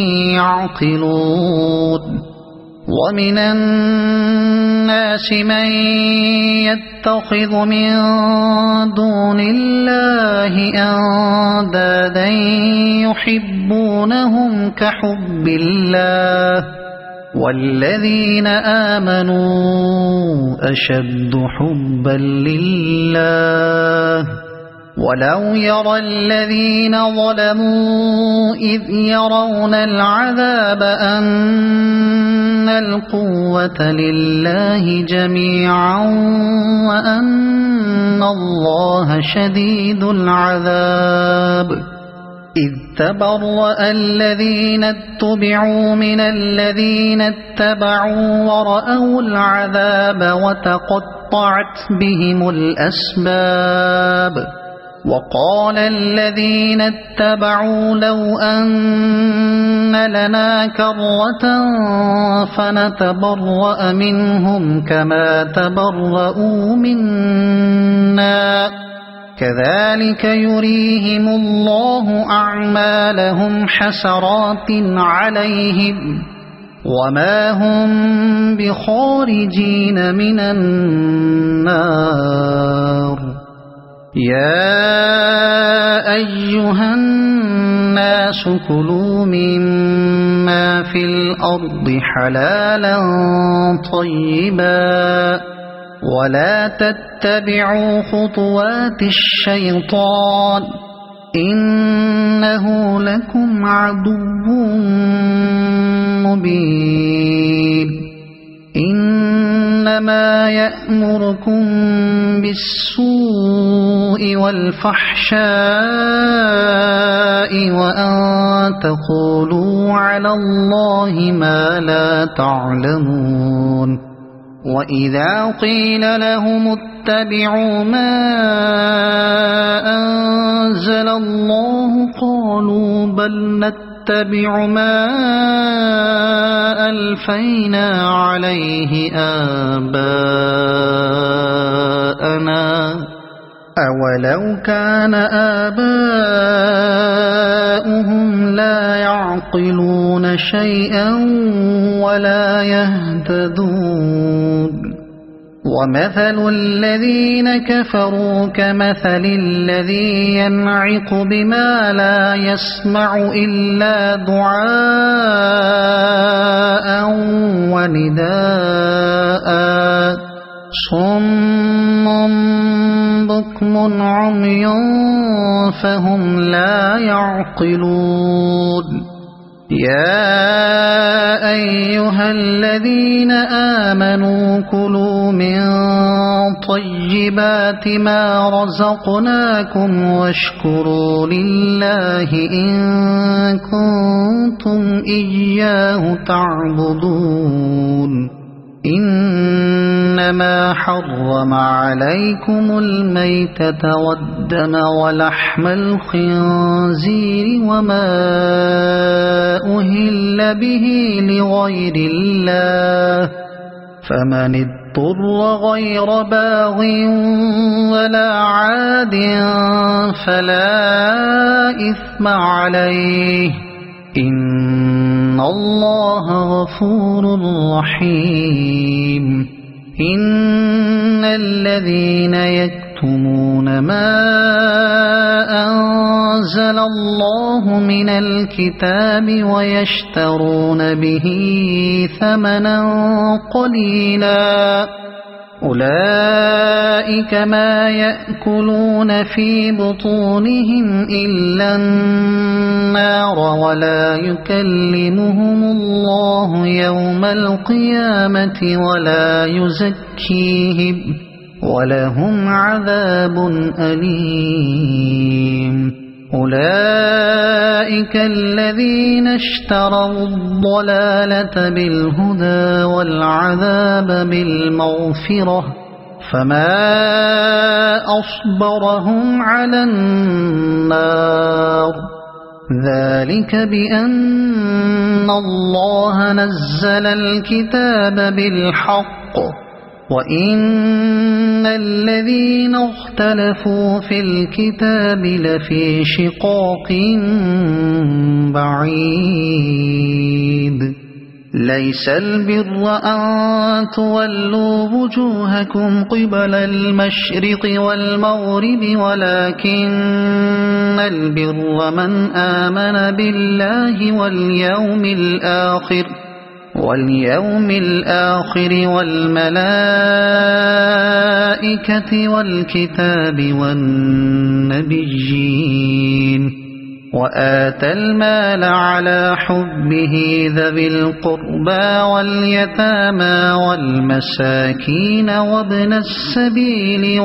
يعقلون ومن الناس من يتخذ من دون الله أندادا يحبونهم كحب الله والذين آمنوا أشد حبا لله ولو يرى الذين ظلموا إذ يرون العذاب أن القوة لله جميعا وأن الله شديد العذاب إذ تبرأ الذين اتبعوا من الذين اتبعوا ورأوا العذاب وتقطعت بهم الأسباب وقال الذين اتبعوا لو أن لنا كرة فنتبرأ منهم كما تبرؤوا منا كذلك يريهم الله أعمالهم حسرات عليهم وما هم بخارجين من النار يا أيها الناس كلوا مما في الأرض حلالا طيبا ولا تتبعوا خطوات الشيطان إنه لكم عدو مبين إنما يأمركم بالسوء والفحشاء وأن تقولوا على الله ما لا تعلمون وإذا قيل لهم اتبعوا ما أنزل الله قالوا بل نتبع ما ألفينا عليه آباءنا أولو كان آباؤهم لا يعقلون شيئا ولا يهتدون ومثل الذين كفروا كمثل الذي ينعق بما لا يسمع إلا دعاء ونداء صم بكم عمي فهم لا يعقلون يا أيها الذين آمنوا كلوا من طيبات ما رزقناكم واشكروا لله إن كنتم إياه تعبدون إنما حرم عليكم الميتة والدم ولحم الخنزير وما أهل به لغير الله فمن اضطر غير باغ ولا عاد فلا إثم عليه إن الله غفور رحيم إن الذين يكتمون ما أنزل الله من الكتاب ويشترون به ثمنا قليلا أولئك ما يأكلون في بطونهم إلا النار ولا يكلمهم الله يوم القيامة ولا يزكيهم ولهم عذاب أليم أولئك الذين اشتروا الضلالة بالهدى والعذاب بالمغفرة فما أصبرهم على النار ذلك بأن الله نزل الكتاب بالحق وإن الذين اختلفوا في الكتاب لفي شقاق بعيد ليس البر أن تولوا وجوهكم قبل المشرق والمغرب ولكن البر من آمن بالله واليوم الآخر والملائكة والكتاب والنبيين وآتى المال على حبه ذوي القربى واليتامى والمساكين وابن السبيل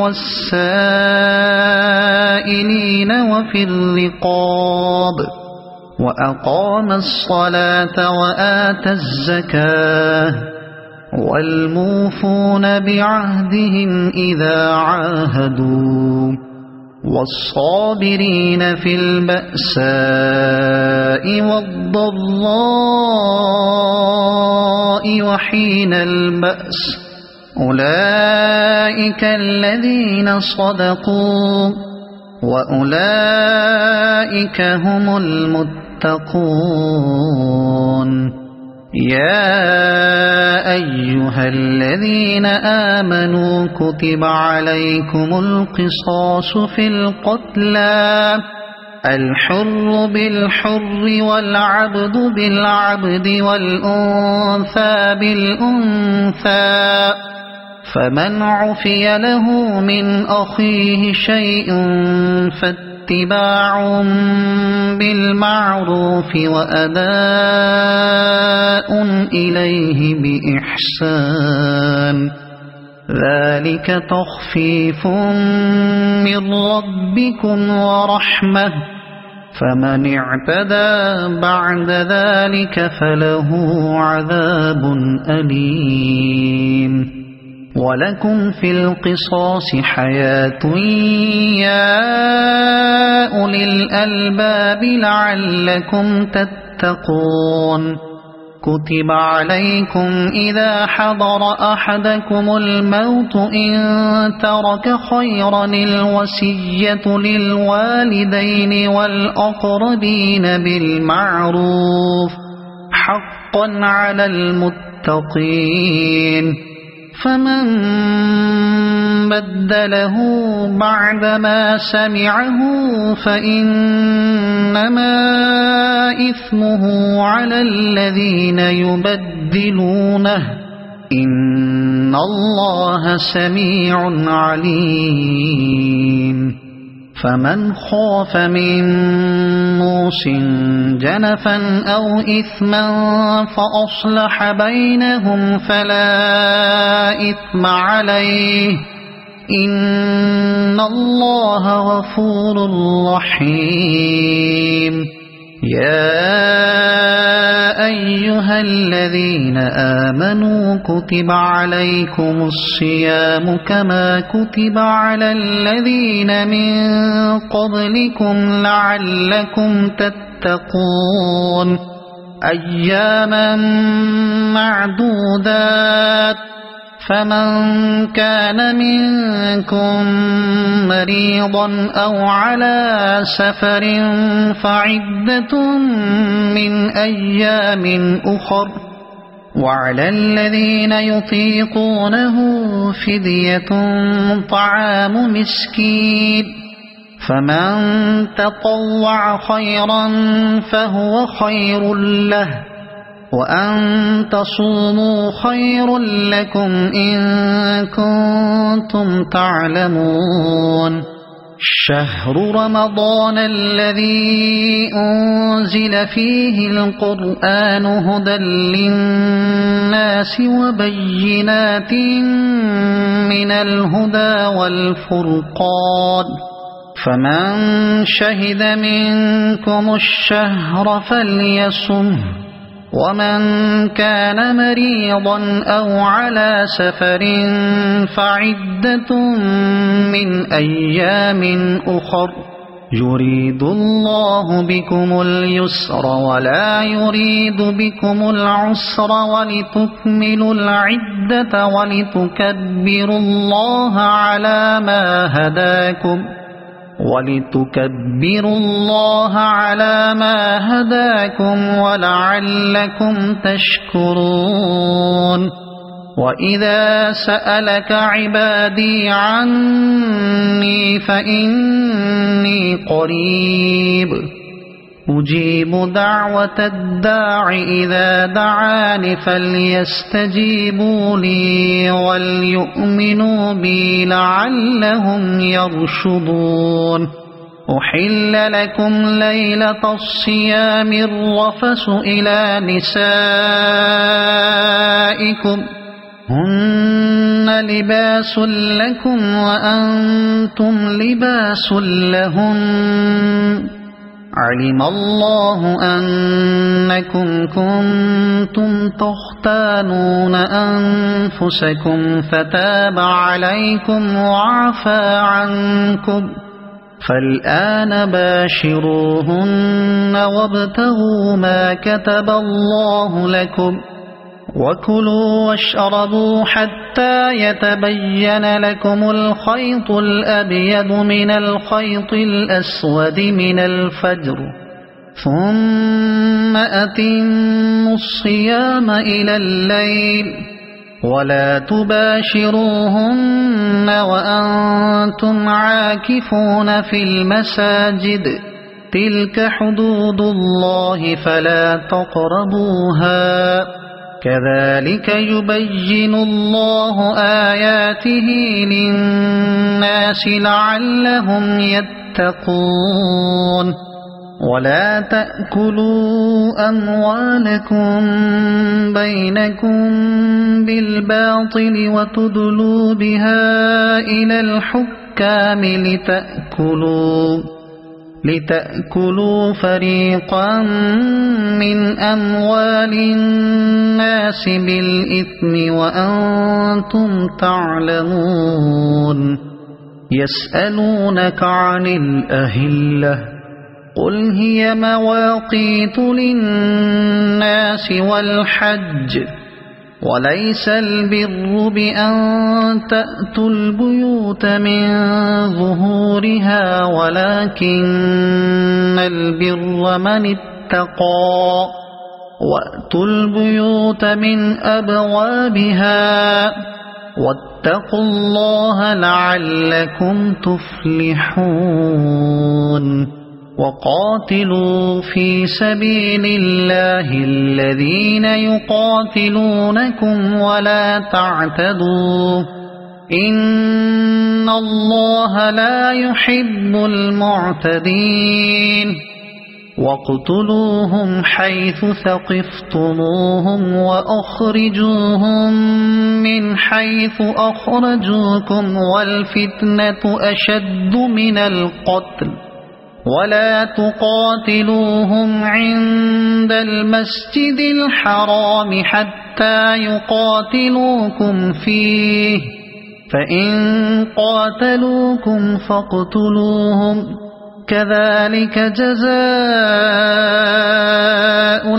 والسائلين وفي الرقاب وأقام الصلاة وآتى الزكاة والموفون بعهدهم إذا عاهدوا والصابرين في البأساء والضراء وحين البأس أولئك الذين صدقوا وأولئك هم المتقون يا أيها الذين آمنوا كتب عليكم القصاص في القتلى الحر بالحر والعبد بالعبد والأنثى بالأنثى فمن عفي له من أخيه شيء فاتباع بالمعروف وأداء إليه بإحسان ذلك تخفيف من ربكم ورحمة فمن اعتدى بعد ذلك فله عذاب أليم ولكم في القصاص حياة يا أولي الألباب لعلكم تتقون كتب عليكم إذا حضر أحدكم الموت إن ترك خيرا الوصية للوالدين والأقربين بالمعروف حقا على المتقين فمن بدله بعدما سمعه فإنما إثمه على الذين يبدلونه إن الله سميع عليم فمن خاف من موص جنفا أو إثما فأصلح بينهم فلا إثم عليه إن الله غفور رحيم يا أيها الذين آمنوا كتب عليكم الصيام كما كتب على الذين من قبلكم لعلكم تتقون أياما معدودات فمن كان منكم مريضا أو على سفر فعدة من أيام أخر وعلى الذين يطيقونه فدية طعام مسكين فمن تطوع خيرا فهو خير له وأن تصوموا خير لكم إن كنتم تعلمون شهر رمضان الذي أنزل فيه القرآن هدى للناس وبينات من الهدى والفرقان فمن شهد منكم الشهر فليصمه ومن كان مريضا أو على سفر فعدة من أيام أخر يريد الله بكم اليسر ولا يريد بكم العسر ولتكملوا العدة ولتكبروا الله على ما هداكم ولعلكم تشكرون وإذا سألك عبادي عني فإني قريب أجيب دعوة الداع إذا دعاني فليستجيبوا لي وليؤمنوا بي لعلهم يرشدون أحل لكم ليلة الصيام الرفث إلى نسائكم هن لباس لكم وأنتم لباس لهن علم الله أنكم كنتم تختانون أنفسكم فتاب عليكم وعفى عنكم فالآن باشروهن وابتغوا ما كتب الله لكم وكلوا واشربوا حتى يتبين لكم الخيط الأبيض من الخيط الأسود من الفجر ثم أتموا الصيام إلى الليل ولا تباشروهن وأنتم عاكفون في المساجد تلك حدود الله فلا تقربوها كذلك يبين الله آياته للناس لعلهم يتقون ولا تأكلوا أموالكم بينكم بالباطل وتدلوا بها إلى الحكام لتأكلوا فريقا من أموال الناس بالإثم وأنتم تعلمون يسألونك عن الأهلة قل هي مواقيت للناس والحج وليس البر بأن تأتوا البيوت من ظهورها ولكن البر من اتقى وأتوا البيوت من أبوابها واتقوا الله لعلكم تفلحون وقاتلوا في سبيل الله الذين يقاتلونكم ولا تعتدوا إن الله لا يحب المعتدين واقتلوهم حيث ثقفتموهم وأخرجوهم من حيث أخرجوكم والفتنة أشد من القتل ولا تقاتلوهم عند المسجد الحرام حتى يقاتلوكم فيه فإن قاتلوكم فاقتلوهم كذلك جزاء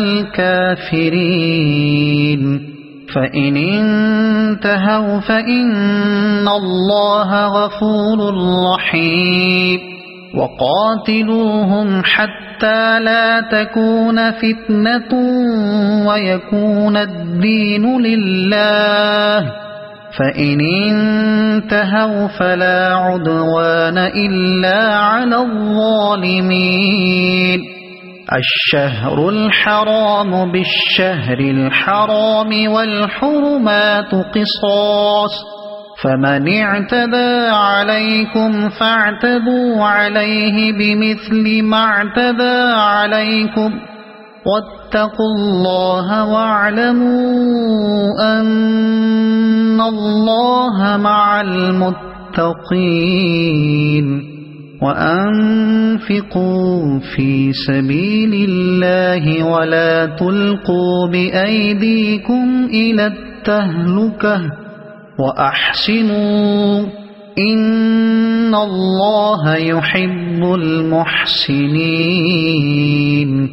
الكافرين فإن انتهوا فإن الله غفور رحيم وقاتلوهم حتى لا تكون فتنة ويكون الدين لله فإن انتهوا فلا عدوان إلا على الظالمين الشهر الحرام بالشهر الحرام والحرمات قصاص فمن اعتدى عليكم فاعتدوا عليه بمثل ما اعتدى عليكم واتقوا الله واعلموا أن الله مع المتقين وأنفقوا في سبيل الله ولا تلقوا بأيديكم إلى التهلكة وأحسنوا إن الله يحب المحسنين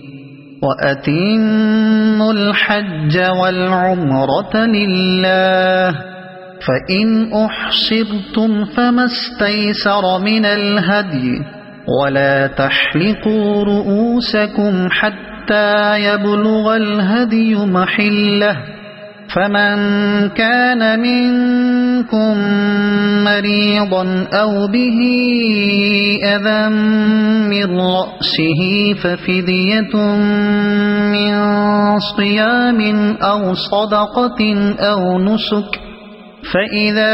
وأتموا الحج والعمرة لله فإن أحصرتم فما استيسر من الهدي ولا تحلقوا رؤوسكم حتى يبلغ الهدي محله فمن كان منكم مريضا أو به أذى من رأسه ففدية من صيام أو صدقة أو نسك فإذا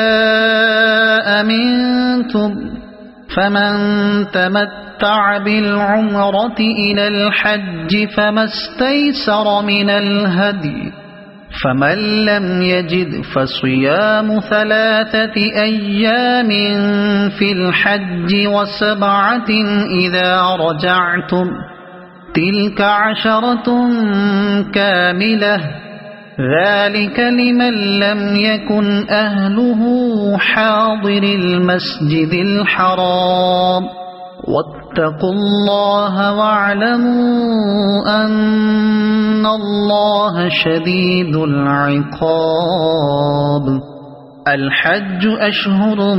أمنتم فمن تمتع بالعمرة إلى الحج فما استيسر من الهدي فمن لم يجد فصيام 3 أيام في الحج و7 إذا رجعتم تلك 10 كاملة ذلك لمن لم يكن أهله حاضر المسجد الحرام واتقوا الله واعلموا أن الله شديد العقاب الحج أشهر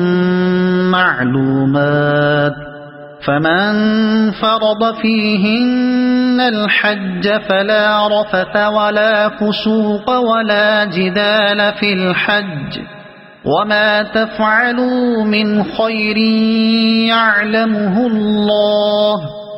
معلومات فمن فرض فيهن الحج فلا رفث ولا فسوق ولا جدال في الحج وما تفعلوا من خير يعلمه الله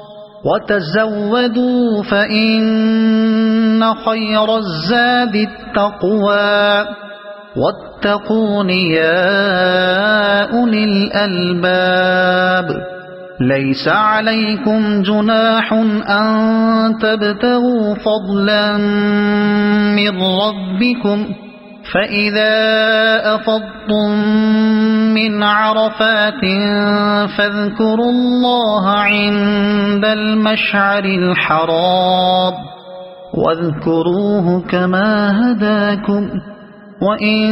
وتزودوا فإن خير الزاد التقوى واتقون يا أولي الألباب ليس عليكم جناح أن تبتغوا فضلا من ربكم فإذا أفضتم من عرفات فاذكروا الله عند المشعر الحرام واذكروه كما هداكم وإن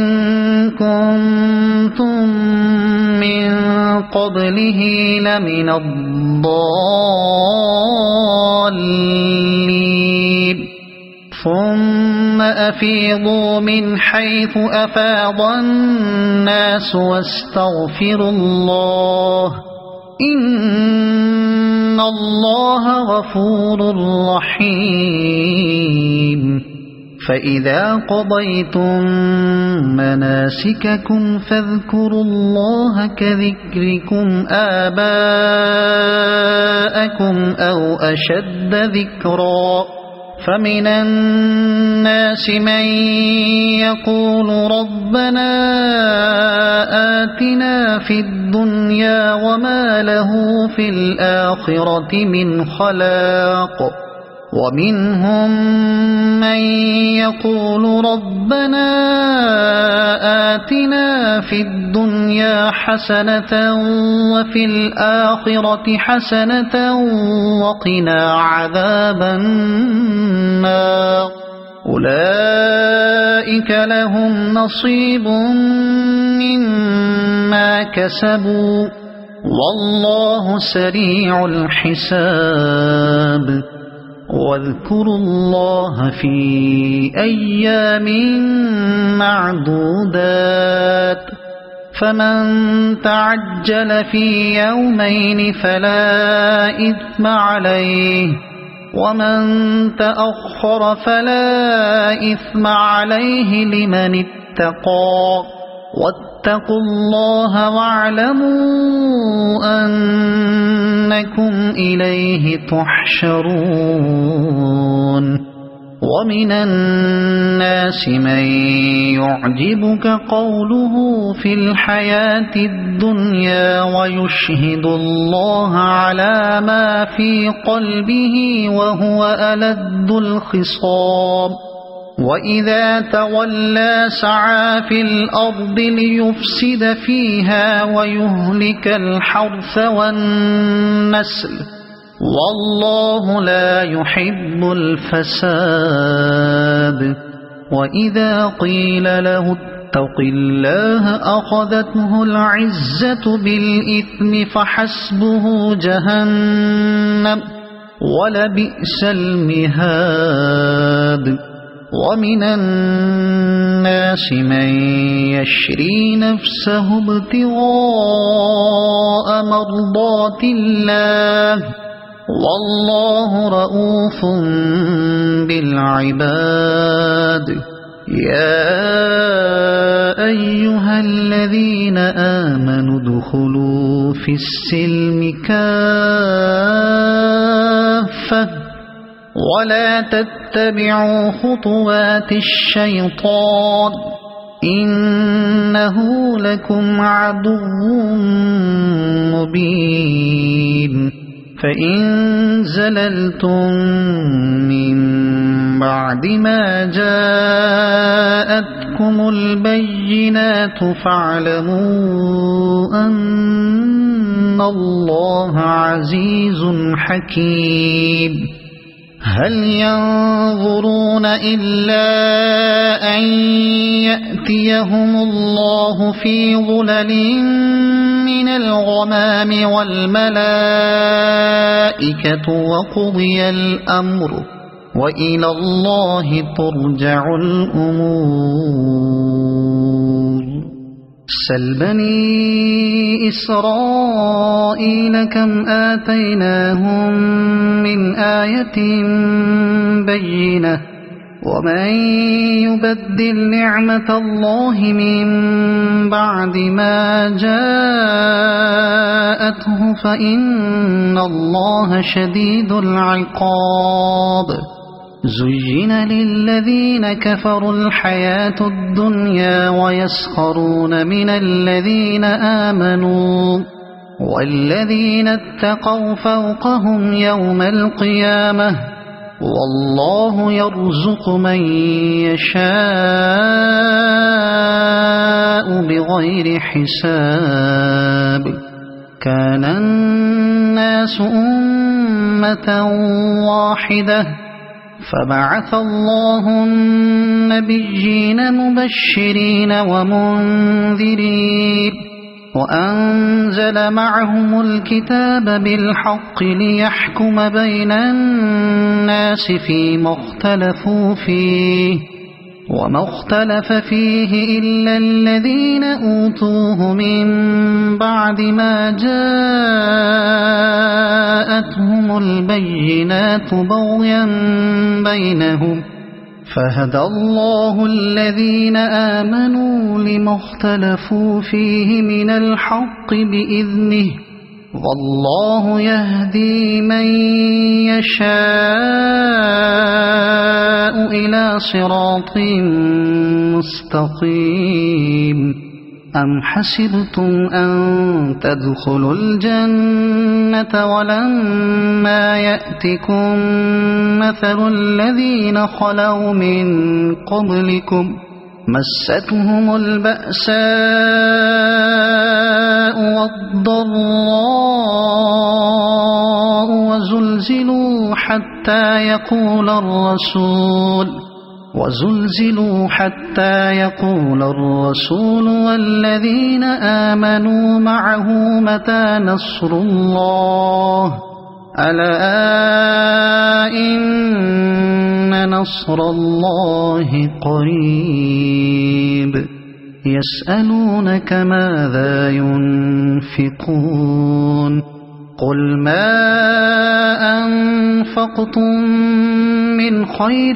كنتم من قبله لمن الضالين ثم أفيضوا من حيث أفاض الناس واستغفروا الله إن الله غفور رحيم فإذا قضيتم مناسككم فاذكروا الله كذكركم آباءكم أو أشد ذكرا فمن الناس من يقول ربنا آتنا في الدنيا وما له في الآخرة من خلاق ومنهم من يقول ربنا آتنا في الدنيا حسنة وفي الآخرة حسنة وقنا عذاب النار أولئك لهم نصيب مما كسبوا والله سريع الحساب واذكروا الله في أيام معدودات فمن تعجل في يومين فلا إثم عليه ومن تأخر فلا إثم عليه لمن اتقى واتقوا الله واعلموا أنكم إليه تحشرون ومن الناس من يعجبك قوله في الحياة الدنيا ويشهد الله على ما في قلبه وهو ألد الخصام وإذا تولى سعى في الأرض ليفسد فيها ويهلك الحرث والنسل والله لا يحب الفساد وإذا قيل له اتق الله أخذته العزة بالإثم فحسبه جهنم ولبئس المهاد ومن الناس من يشري نفسه ابتغاء مرضات الله والله رؤوف بالعباد يا أيها الذين آمنوا ادخلوا في السلم كافة ولا تتبعوا خطوات الشيطان إنه لكم عدو مبين فإن زللتم من بعد ما جاءتكم البينات فاعلموا أن الله عزيز حكيم هل ينظرون إلا أن يأتيهم الله في ظلل من الغمام والملائكة وقضي الأمر وإلى الله ترجع الأمور سل بني إسرائيل كم آتيناهم من آية بينة ومن يبدل نعمة الله من بعد ما جاءته فإن الله شديد العقاب زين للذين كفروا الحياة الدنيا ويسخرون من الذين آمنوا والذين اتقوا فوقهم يوم القيامة والله يرزق من يشاء بغير حساب كان الناس أمة واحدة فبعث الله النبيين مبشرين ومنذرين وأنزل معهم الكتاب بالحق ليحكم بين الناس فيما اختلفوا فيه وما اختلف فيه إلا الذين أوتوه من بعد ما جاءتهم البينات بغيا بينهم فهدى الله الذين آمنوا لما اختلفوا فيه من الحق بإذنه والله يهدي من يشاء إلى صراط مستقيم أم حسبتم أن تدخلوا الجنة ولما يأتكم مثل الذين خلوا من قبلكم مستهم البأساء والضراء وزلزلوا حتى يقول الرسول والذين آمنوا معه متى نصر الله ألا إن نصر الله قريب يسألونك ماذا ينفقون قل ما أنفقتم من خير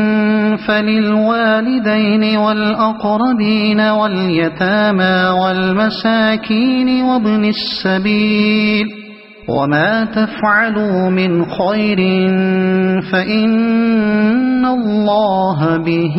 فللوالدين والأقربين واليتامى والمساكين وابن السبيل وما تفعلوا من خير فإن الله به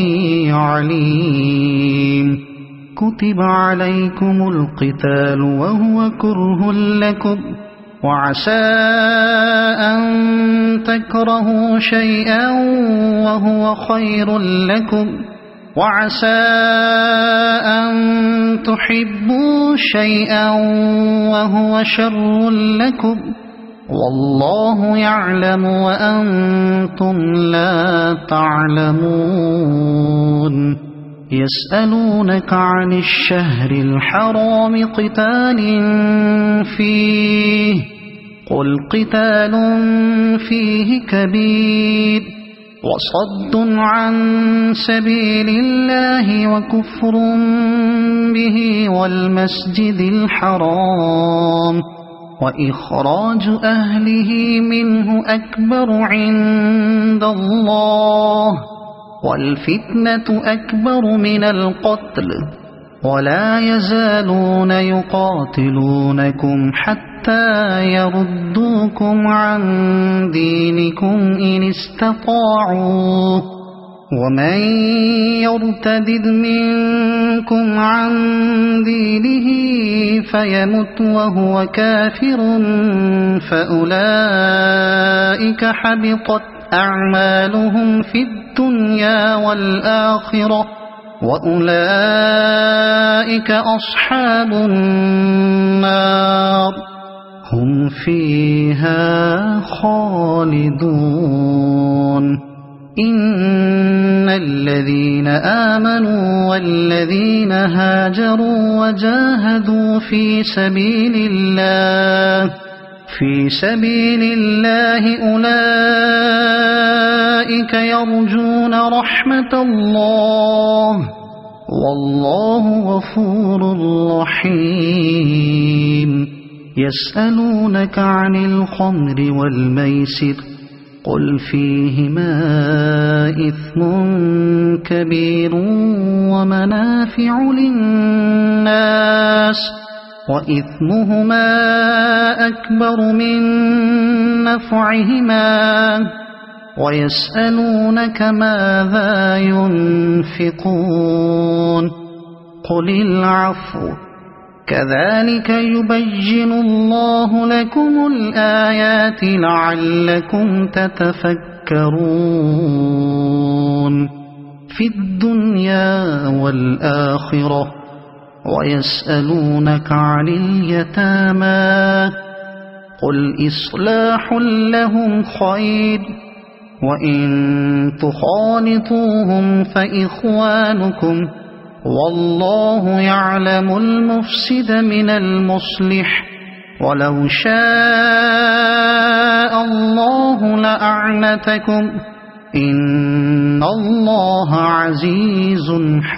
عليم كتب عليكم القتال وهو كره لكم وعسى أن تكرهوا شيئا وهو خير لكم وعسى أن تحبوا شيئا وهو شر لكم والله يعلم وأنتم لا تعلمون يسألونك عن الشهر الحرام قتال فيه قل قتال فيه كبير وصد عن سبيل الله وكفر به والمسجد الحرام وإخراج أهله منه أكبر عند الله والفتنة أكبر من القتل ولا يزالون يقاتلونكم حتى يردوكم عن دينكم إن استطاعوا ومن يرتد منكم عن دينه فيمت وهو كافر فأولئك حبطت أعمالهم في الدنيا والآخرة وأولئك أصحاب النار هم فيها خالدون إن الذين آمنوا والذين هاجروا وجاهدوا في سبيل الله أولئك يرجون رحمة الله والله غفور رحيم يسألونك عن الخمر والميسر قل فيهما إثم كبير ومنافع للناس وإثمهما أكبر من نفعهما ويسألونك ماذا ينفقون قل العفو كذلك يبين الله لكم الآيات لعلكم تتفكرون في الدنيا والآخرة ويسألونك عن اليتامى قل إصلاح لهم خير وإن تخالطوهم فإخوانكم والله يعلم المفسد من المصلح ولو شاء الله لأعنتكم إن الله عزيز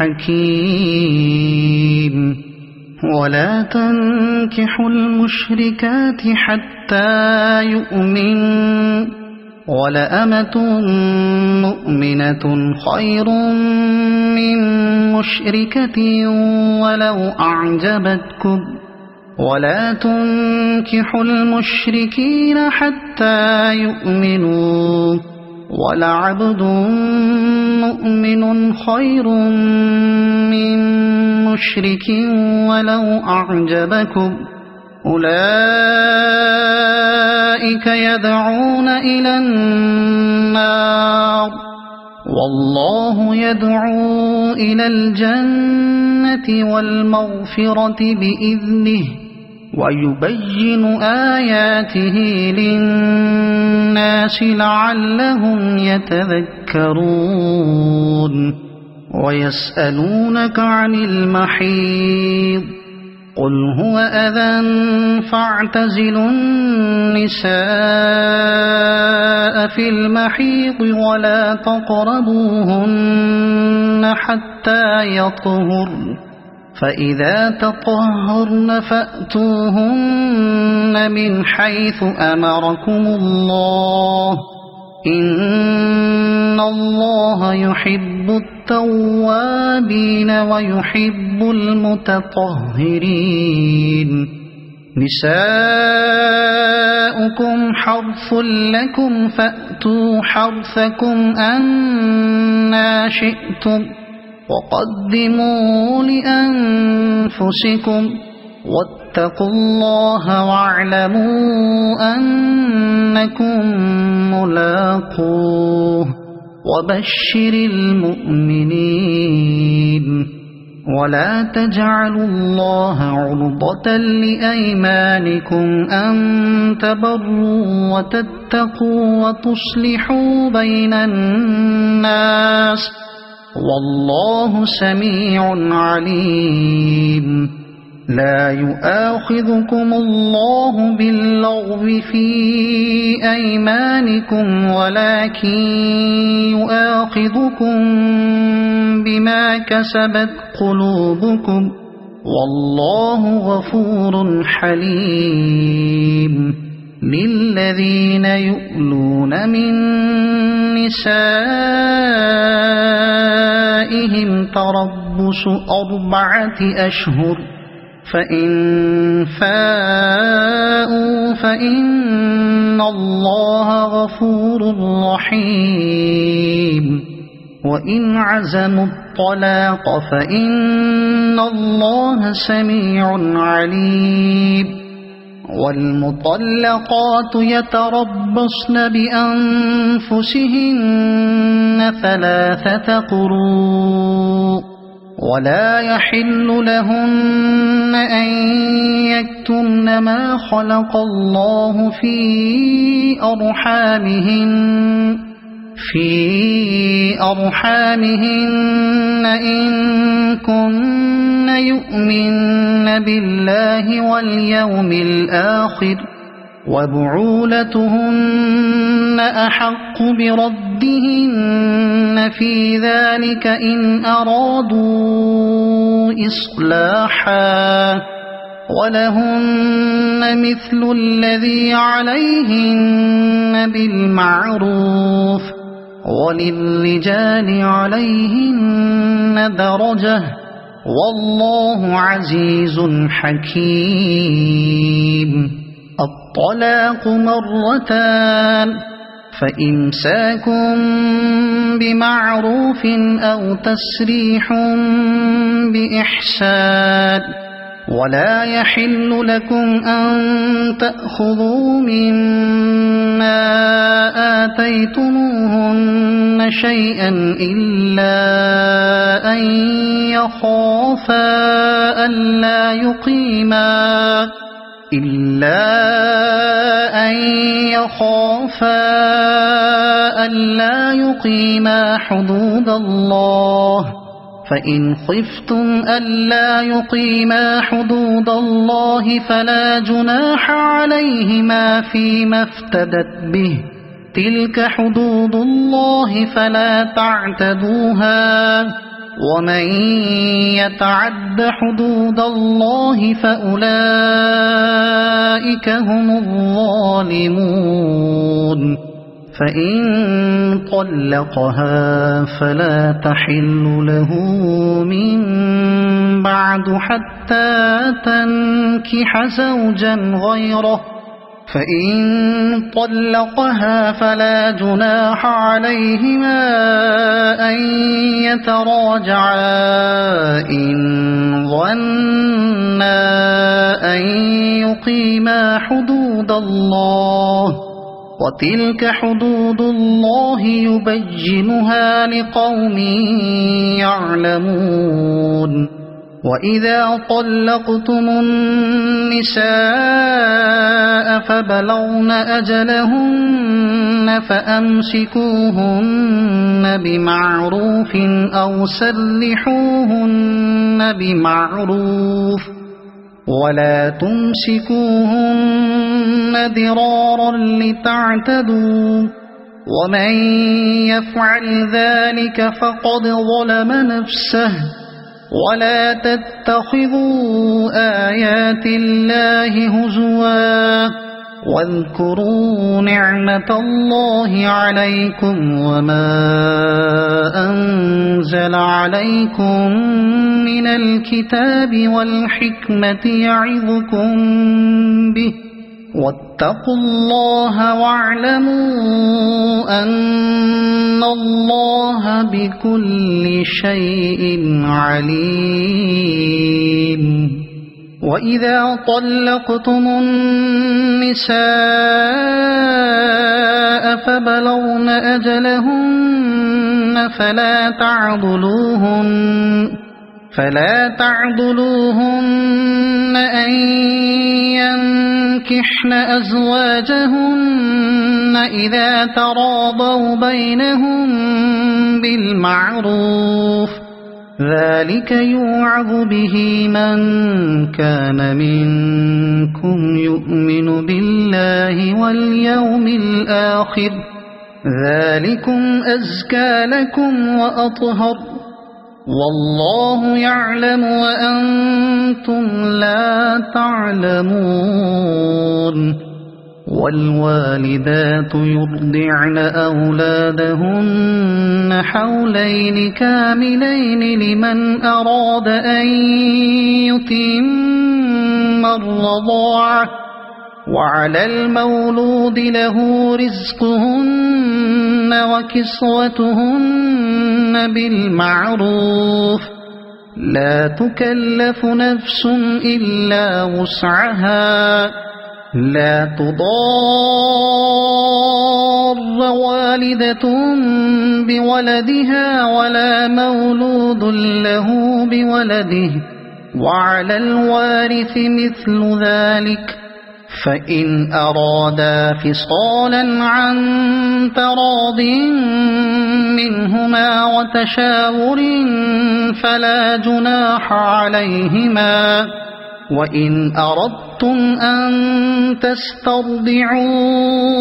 حكيم ولا تنكحوا المشركات حتى يؤمنوا ولأمة مؤمنة خير من مشركة ولو أعجبتكم ولا تنكحوا المشركين حتى يؤمنوا ولعبد مؤمن خير من مشرك ولو أعجبكم أولئك يدعون إلى النار والله يدعو إلى الجنة والمغفرة بإذنه ويبين آياته للناس لعلهم يتذكرون ويسألونك عن المحيض قل هو أذى فاعتزلوا النساء في المحيض ولا تقربوهن حتى يطهرن فإذا تطهرن فأتوهن من حيث أمركم الله إن الله يحب التوابين ويحب المتطهرين نساؤكم حرث لكم فأتوا حرثكم أنى شئتم وقدموا لأنفسكم واتقوا الله واعلموا أنكم ملاقوه وبشر المؤمنين ولا تجعلوا الله عرضة لأيمانكم أن تبروا وتتقوا وتصلحوا بين الناس والله سميع عليم لا يؤاخذكم الله باللغو في أيمانكم ولكن يؤاخذكم بما كسبت قلوبكم والله غفور حليم للذين يؤلون من نسائهم تربص 4 أشهر فإن فاءوا فإن الله غفور رحيم وإن عزموا الطلاق فإن الله سميع عليم والمطلقات يتربصن بأنفسهن 3 قروء ولا يحل لهن أن يكتمن ما خلق الله في أرحامهن إن كن يؤمن بالله واليوم الآخر وبعولتهن أحق بردهن في ذلك إن أرادوا إصلاحا ولهن مثل الذي عليهن بالمعروف وللرجال عليهن درجة والله عزيز حكيم الطلاق 2 فإمساك بمعروف أو تسريح بإحسان ولا يحل لكم أن تأخذوا مما آتيتموهن شيئا إلا أن يخافا ألا يقيما حدود الله فإن خفتم ألا يقيما حدود الله فلا جناح عليهما فيما افتدت به تلك حدود الله فلا تعتدوها ومن يتعد حدود الله فأولئك هم الظالمون فإن طلقها فلا تحل له من بعد حتى تنكح زوجا غيره فإن طلقها فلا جناح عليهما أن يتراجعا إن ظنا أن يقيما حدود الله وتلك حدود الله يبينها لقوم يعلمون وإذا طلقتم النساء فبلغن أجلهن فأمسكوهن بمعروف أو سرحوهن بمعروف ولا تمسكوهن ضرارا لتعتدوا ومن يفعل ذلك فقد ظلم نفسه ولا تتخذوا آيات الله هزوا واذكروا نعمة الله عليكم وما أنزل عليكم من الكتاب والحكمة يعظكم به واتقوا الله واعلموا أن الله بكل شيء عليم. وإذا طلقتم النساء فبلغن أجلهن فلا تعضلوهن أن ينكحن أزواجهن إذا تراضوا بينهم بالمعروف ذلك يوعظ به من كان منكم يؤمن بالله واليوم الآخر ذلكم أزكى لكم وأطهر والله يعلم وأنتم لا تعلمون. والوالدات يرضعن أولادهن حولين كاملين لمن أراد أن يتم الرضاعة وعلى المولود له رزقهن وكسوتهن بالمعروف لا تكلف نفس إلا وسعها لا تضار والدة بولدها ولا مولود له بولده وعلى الوارث مثل ذلك فإن أرادا فصالا عن تراض منهما وتشاور فلا جناح عليهما. وإن أردتم أن تسترضعوا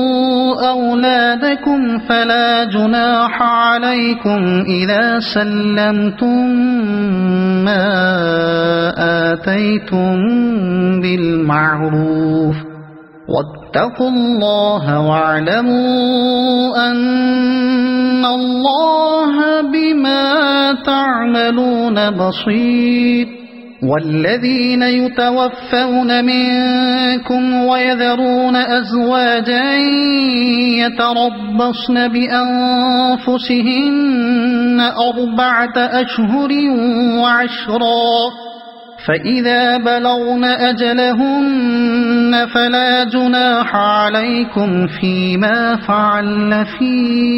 أولادكم فلا جناح عليكم إذا سلمتم ما آتيتم بالمعروف واتقوا الله واعلموا أن الله بما تعملون بصير. والذين يتوفون منكم ويذرون أزواجا يتربصن بأنفسهن 4 أشهر وعشرا فإذا بلغن أجلهن فلا جناح عليكم فيما فعلن في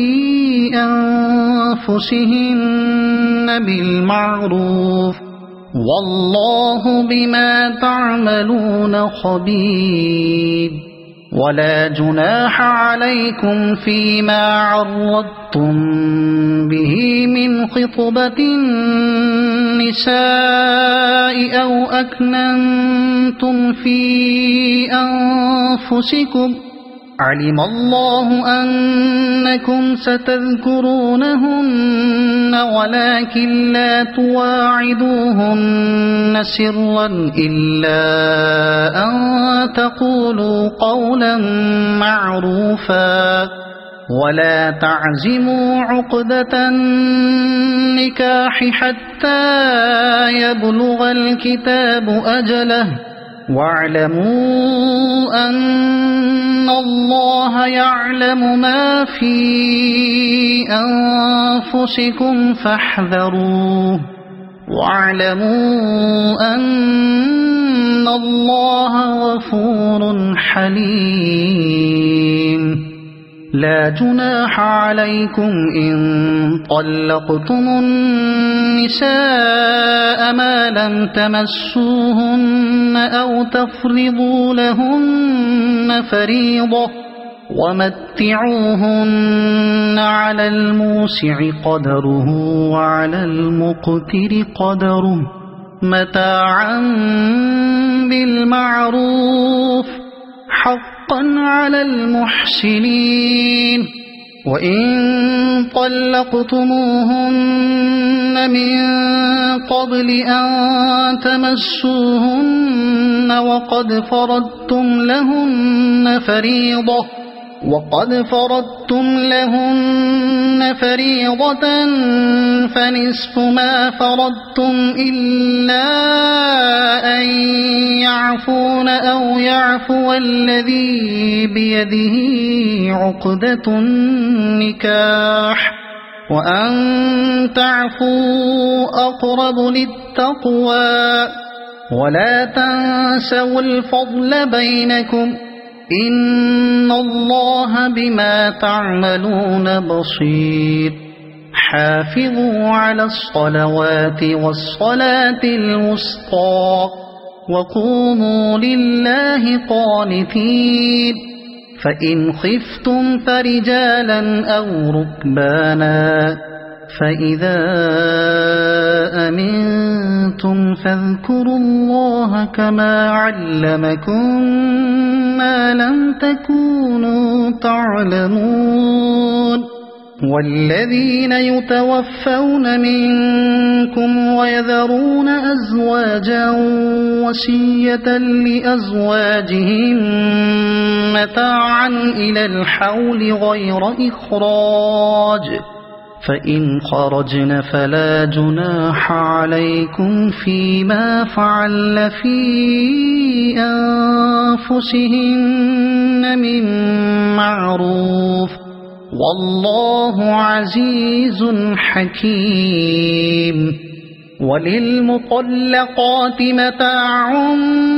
أنفسهن بالمعروف والله بما تعملون خبير. ولا جناح عليكم فيما عرضتم به من خطبة النساء أو أكننتم في أنفسكم علم الله أنكم ستذكرونهن ولكن لا تواعدوهن سرا إلا أن تقولوا قولا معروفا ولا تعزموا عقدة النكاح حتى يبلغ الكتاب أجله واعلموا أن الله يعلم ما في أنفسكم فاحذروه واعلموا أن الله غفور حليم. لا جناح عليكم إن طلقتم النساء ما لم تمسوهن أو تفرضوا لهن فريضة ومتعوهن على الموسع قدره وعلى المقتر قدره متاعا بالمعروف حقا على المحسنين. وإن طلقتموهن من قبل أن تمسوهن وقد فرضتم لهن فريضة فنصف ما فرضتم إلا أن يعفون أو يعفو الذي بيده عقدة النكاح وأن تعفوا أقرب للتقوى ولا تنسوا الفضل بينكم إن الله بما تعملون بصير حافظوا على الصلوات والصلاة الوسطى وقوموا لله قانتين فإن خفتم فرجالا أو ركبانا فإذا أمنتم فاذكروا الله كما علمكم ما لم تكونوا تعلمون والذين يتوفون منكم ويذرون أزواجا وصية لأزواجهم متاعا إلى الحول غير إخراج فإن خرجن فلا جناح عليكم فيما فعل في أنفسهن من معروف والله عزيز حكيم وللمطلقات متاع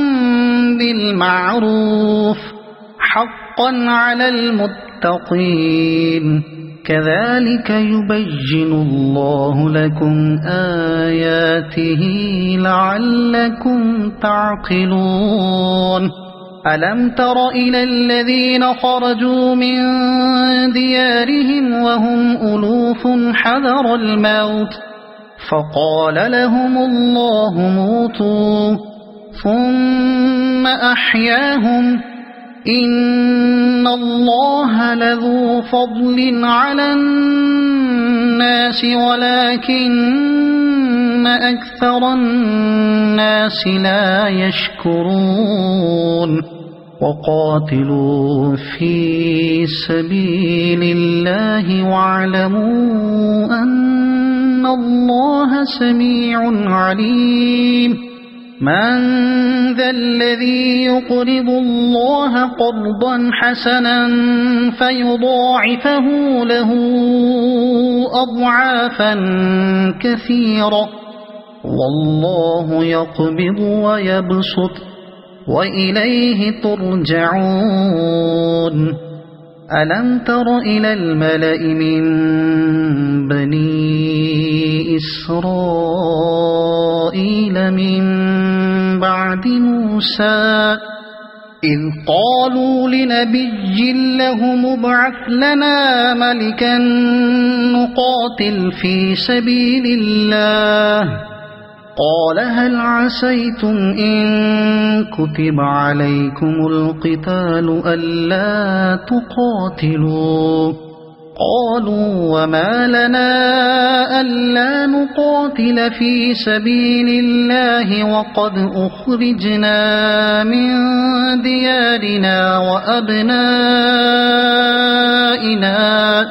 بالمعروف حقا على المتقين كذلك يبين الله لكم آياته لعلكم تعقلون ألم تر إلى الذين خرجوا من ديارهم وهم ألوف حذر الموت فقال لهم الله موتوا ثم أحياهم إن الله لذو فضل على الناس ولكن أكثر الناس لا يشكرون وقاتلوا في سبيل الله واعلموا أن الله سميع عليم من ذا الذي يقرض الله قرضا حسنا فيضاعفه له أضعافا كثيرة والله يقبض ويبسط وإليه ترجعون ألم تر إلى الملأ من بني إسرائيل من بعد موسى إذ قالوا لنبي له مبعث لنا ملكا نقاتل في سبيل الله قال هل عسيتم إن كتب عليكم القتال ألا تقاتلوا قالوا وما لنا ألا نقاتل في سبيل الله وقد أخرجنا من ديارنا وأبنائنا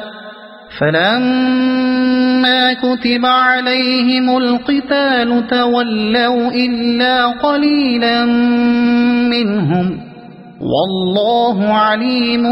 فلما كتب عليهم القتال تولوا إلا قليلا منهم والله عليم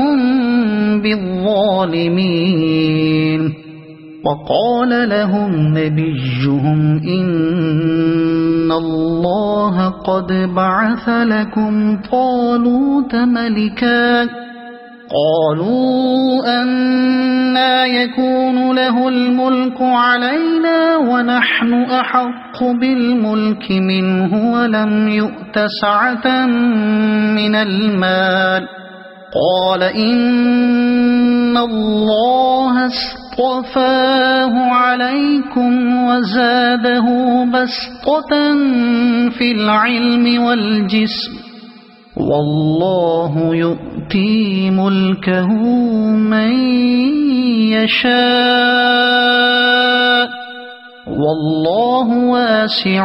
بالظالمين وقال لهم نبيهم إن الله قد بعث لكم طالوت ملكا قالوا أنى يكون له الملك علينا ونحن أحق بالملك منه ولم يؤت سعة من المال قال إن الله اصطفاه عليكم وزاده بسطة في العلم والجسم والله يؤتي ملكه من يشاء والله واسع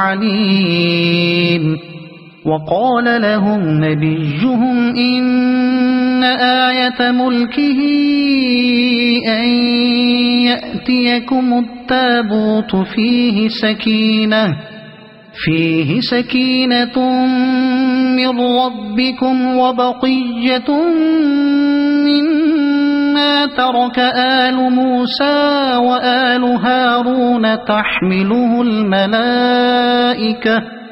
عليم وقال لهم نبيهم إن آية ملكه أن يأتيكم التابوت فيه سكينة من ربكم وبقية مما ترك آل موسى وآل هارون تحمله الملائكة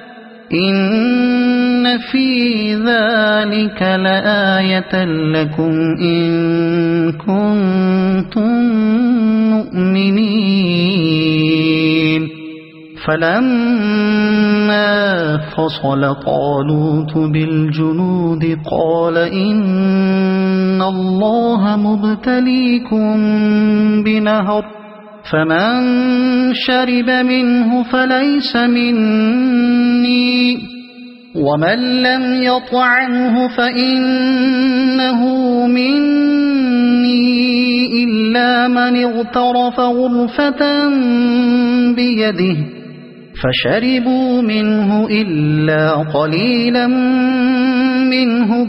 إن في ذلك لآية لكم إن كنتم مؤمنين فلما فصل طالوت بالجنود قال إن الله مبتليكم بنهر فمن شرب منه فليس مني ومن لم يطعمه فإنه مني إلا من اغترف غرفة بيده فشربوا منه إلا قليلا منه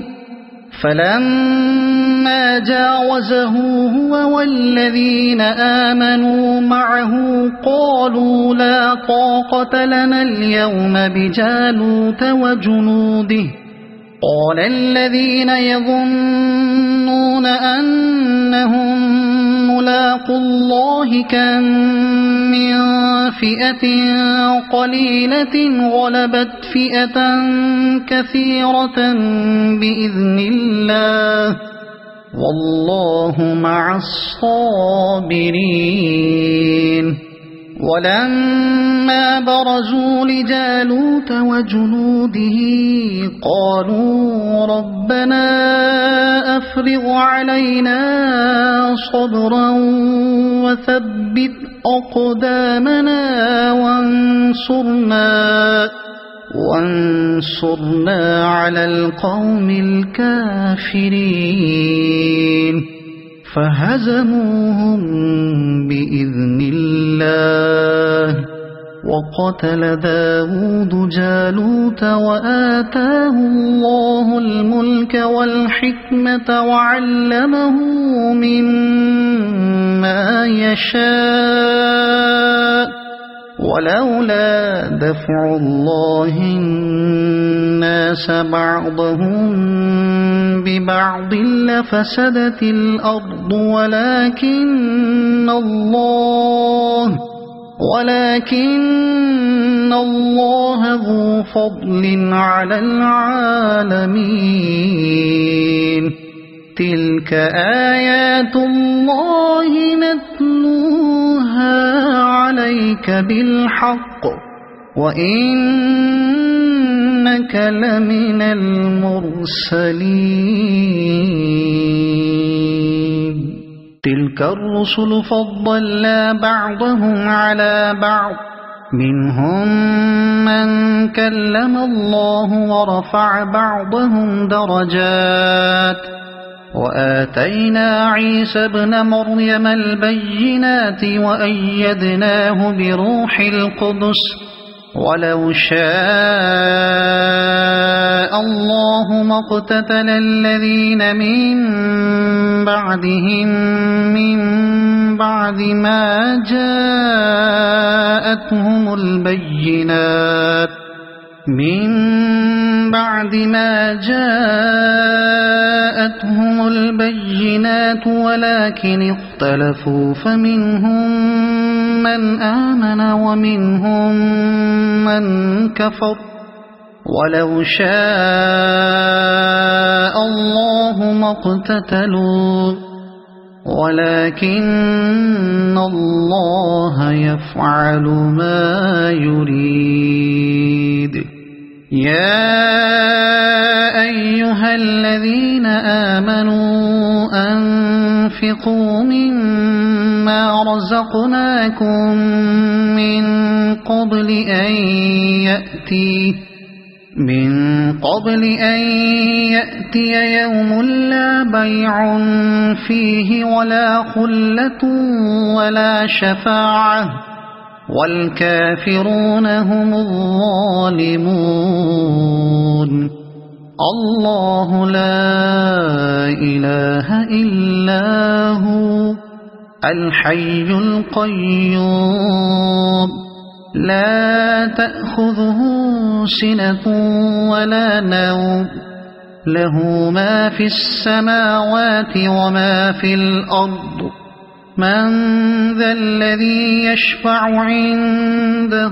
فلما جاوزه هو والذين آمنوا معه قالوا لا طاقة لنا اليوم بجالوت وجنوده قال الذين يظنون أنهم ملاقوا الله كم من فئة قليلة غلبت فئة كثيرة بإذن الله والله مع الصابرين ولما برزوا لجالوت وجنوده قالوا ربنا أفرغ علينا صبرا وثبت أقدامنا وانصرنا على القوم الكافرين فهزموهم بإذن الله وقتل داود جالوت وآتاه الله الملك والحكمة وعلمه مما يشاء ولولا دفع الله الناس بعضهم ببعض لفسدت الأرض ولكن الله ذو فضل على العالمين تلك آيات الله نتلوها عليك بالحق وإنك لمن المرسلين تلك الرسل فضلنا بعضهم على بعض منهم من كلم الله ورفع بعضهم درجات وآتينا عيسى ابن مريم البينات وأيدناه بروح القدس ولو شاء الله ما اقتتل الذين من بعدهم من بعد ما جاءتهم البينات ولكن اختلفوا فمنهم من آمن ومنهم من كفر ولو شاء الله ما اقتتلوا ولكن الله يفعل ما يريد يا أيها الذين آمنوا أنفقوا مما رزقناكم من قبل أن من قبل أن يأتي يوم لا بيع فيه ولا خلة ولا شفاعة والكافرون هم الظالمون. الله لا إله إلا هو الحي القيوم لا تأخذه سنة ولا نوم له ما في السماوات وما في الأرض. من ذا الذي يشفع عنده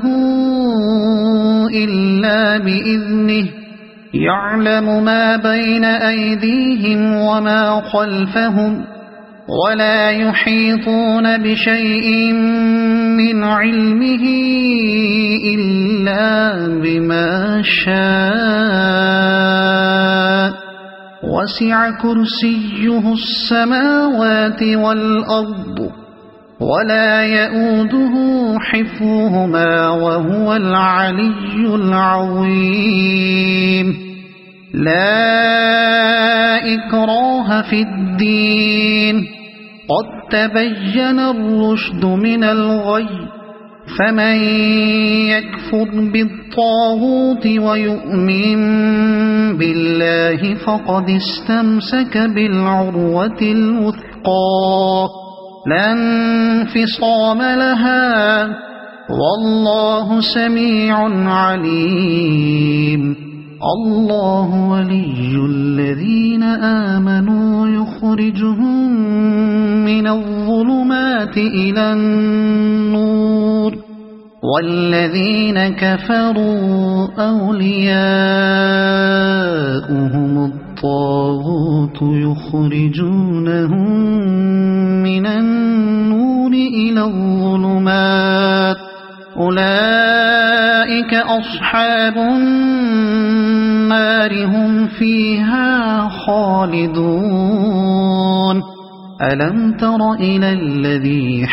إلا بإذنه يعلم ما بين أيديهم وما خلفهم ولا يحيطون بشيء من علمه إلا بما شاء وسع كرسيه السماوات والأرض ولا يؤوده حفظهما وهو العلي العظيم. لا إكراه في الدين قد تبين الرشد من الغي فمن يكفر بالطاغوت ويؤمن بالله فقد استمسك بالعروة الوثقى لا انفصام لها والله سميع عليم. الله ولي الذين آمنوا يخرجهم من الظلمات إلى النور والذين كفروا أولياؤهم الطاغوت يخرجونهم من النور إلى الظلمات أولئك أصحاب النار هم فيها خالدون. ألم تر إلى الذي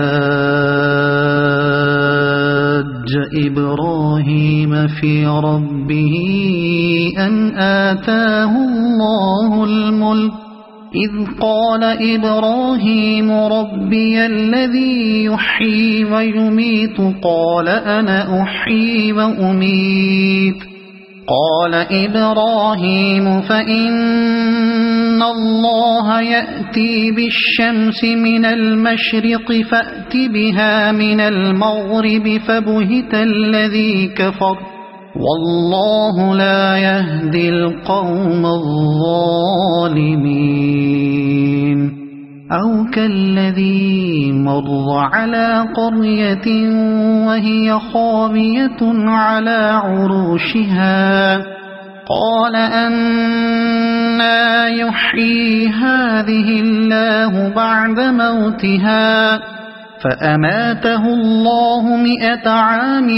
حاج إبراهيم في ربه أن آتاه الله الملك إذ قال إبراهيم ربي الذي يحيي ويميت قال أنا أحيي وأميت قال إبراهيم فإن الله يأتي بالشمس من المشرق فأت بها من المغرب فبهت الذي كفر والله لا يهدي القوم الظالمين. أو كالذي مر على قرية وهي خاوية على عروشها قال أنى يحيي هذه الله بعد موتها فأماته الله 100 عام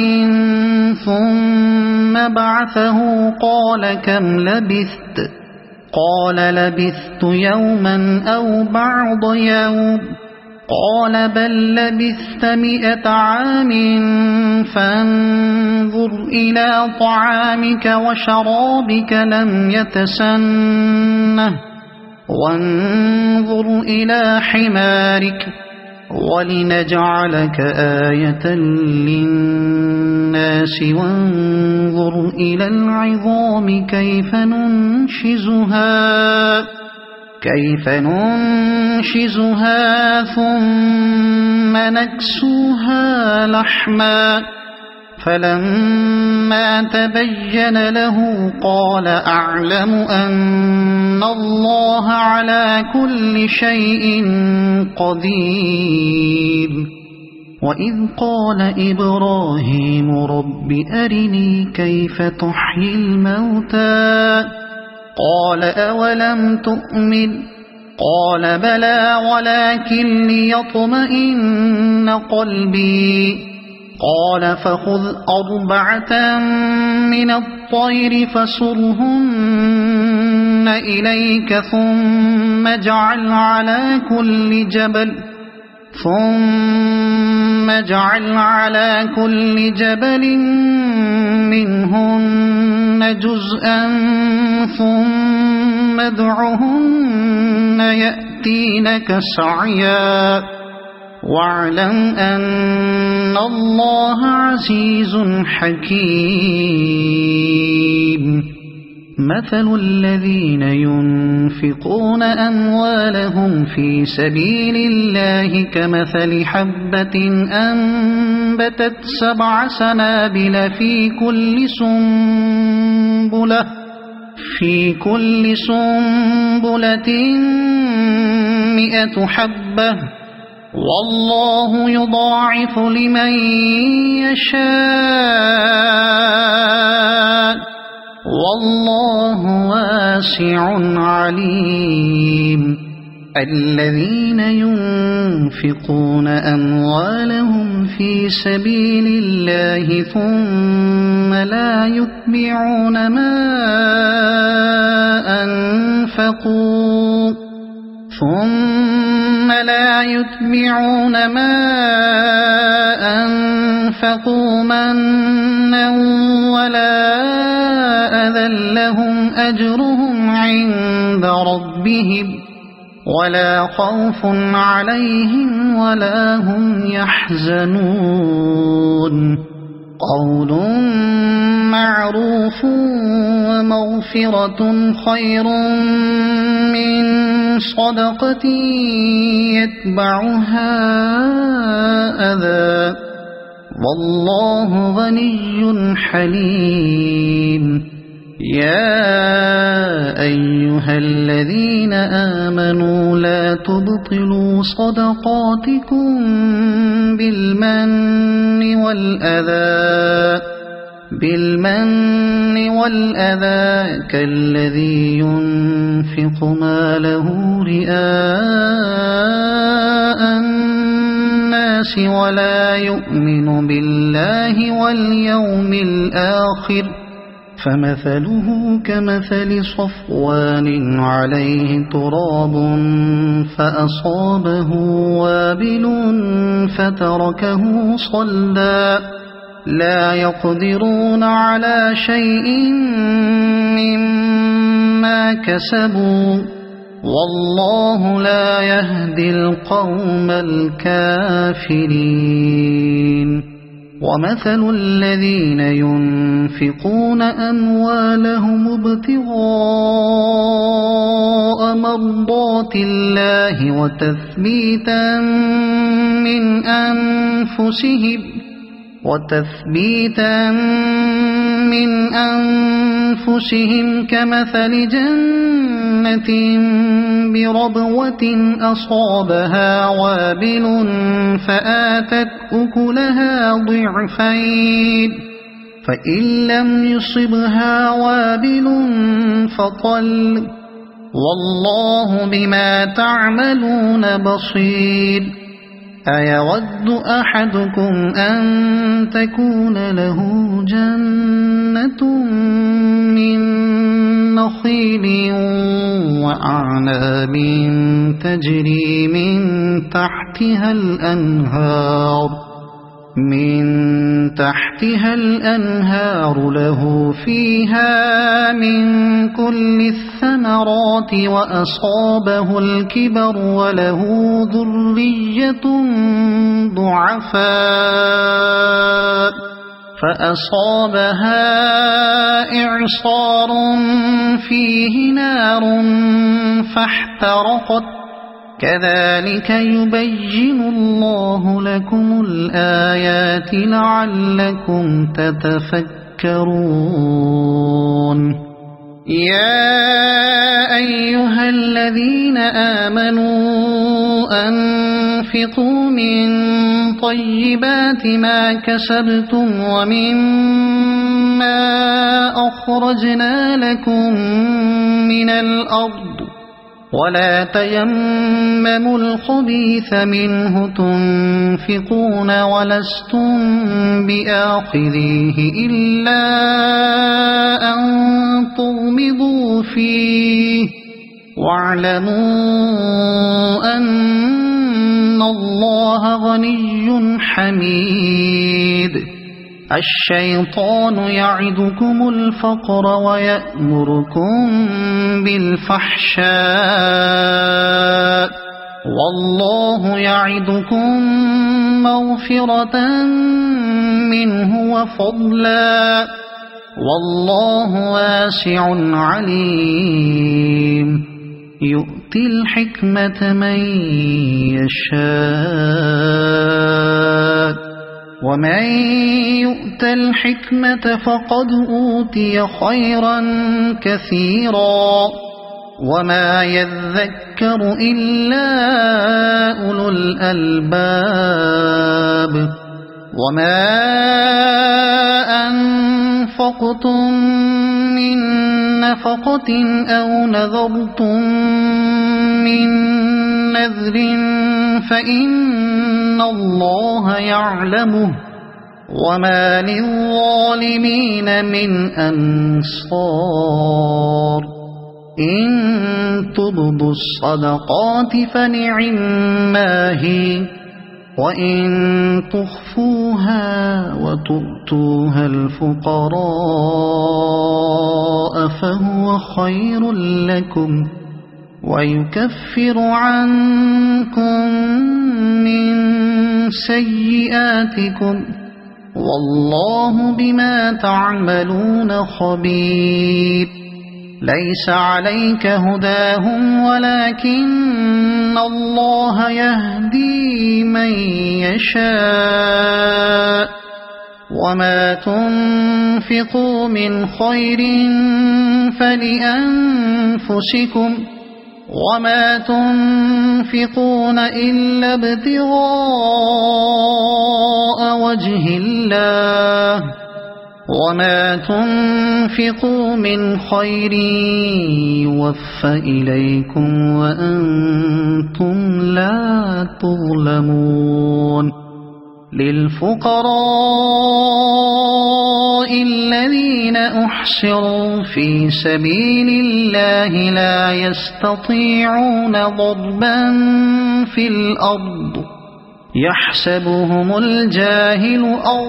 ثم بعثه قال كم لبثت قال لبثت يوما أو بعض يوم قال بل لبثت 100 عام فانظر إلى طعامك وشرابك لم يتسنه وانظر إلى حمارك ولنجعلك آية للناس وانظر إلى العظام كيف ننشزها ثم نكسوها لحما فلما تبين له قال أعلم أن الله على كل شيء قدير. وإذ قال إبراهيم رب أرني كيف تحيي الموتى قال أولم تؤمن قال بلى ولكن ليطمئن قلبي قال فخذ 4 من الطير فصرهن إليك ثم اجعل على كل جبل منهن جزءا ثم ادعهن يأتينك سعيا واعلم أن الله عزيز حكيم مثل الذين ينفقون أموالهم في سبيل الله كمثل حبة أنبتت 7 سنابل في كل سنبلة 100 حبة والله يضاعف لمن يشاء والله واسع عليم الذين ينفقون أموالهم في سبيل الله ثم لا يتبعون ما أنفقوا منا ولا أذى لهم أجرهم عند ربهم ولا خوف عليهم ولا هم يحزنون قول معروف ومغفرة خير من صدقة يتبعها أذى والله غني حليم يا أيها الذين آمنوا لا تبطلوا صدقاتكم بالمن والأذى كالذي ينفق ماله رئاء الناس ولا يؤمن بالله واليوم الآخر فمثله كمثل صفوان عليه تراب فأصابه وابل فتركه صلدا لا يقدرون على شيء مما كسبوا والله لا يهدي القوم الكافرين ومثل الذين ينفقون أموالهم ابتغاء مرضات الله وتثبيتا من أنفسهم كمثل جنة بربوة أصابها وابل فآتت أكلها ضعفين فإن لم يصبها وابل فطل والله بما تعملون بصير أيود أحدكم أن تكون له جنة من نخيل وأعناب تجري من تحتها الأنهار له فيها من كل الثمرات وأصابه الكبر وله ذرية ضعفاء فأصابها إعصار فيه نار فاحترقت كذلك يبين الله لكم الآيات لعلكم تتفكرون يا أيها الذين آمنوا أنفقوا من طيبات ما كسبتم ومما أخرجنا لكم من الأرض ولا تيمموا الخبيث منه تنفقون ولستم بآخذيه إلا أن تغمضوا فيه واعلموا أن الله غني حميد الشيطان يعدكم الفقر ويأمركم بالفحشاء والله يعدكم مغفرة منه وفضلا والله واسع عليم يؤتي الحكمة من يشاء ومن يؤت الحكمة فقد أوتي خيرا كثيرا وما يذكر إلا أولو الألباب وما أنفقتم من نفقة أو نذرتم من نذر فإن الله يعلمه وما للظالمين من أنصار إن تبدوا الصدقات فنعما هي وإن تخفوها وتؤتوها الفقراء فهو خير لكم ويكفر عنكم من سيئاتكم والله بما تعملون خبير ليس عليك هداهم ولكن الله يهدي من يشاء وما تنفقوا من خير فلأنفسكم وما تنفقون إلا ابتغاء وجه الله وما تنفقوا من خير يوفى إليكم وأنتم لا تظلمون للفقراء الذين أحصروا في سبيل الله لا يستطيعون ضربا في الأرض يحسبهم الجاهل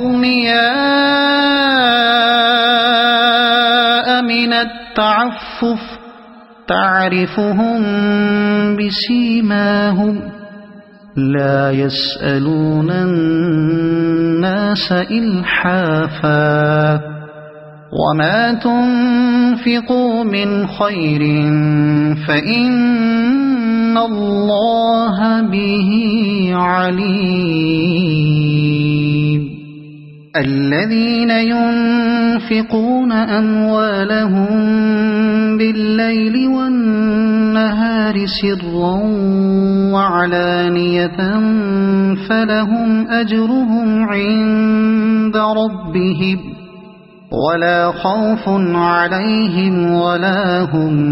أغنياء من التعفف تعرفهم بسيماهم لا يسألون الناس إلحافا وما تنفقوا من خير فإن الله به عليم الذين ينفقون أموالهم بالليل والنهار سرا وعلانية فلهم أجرهم عند ربهم ولا خوف عليهم ولا هم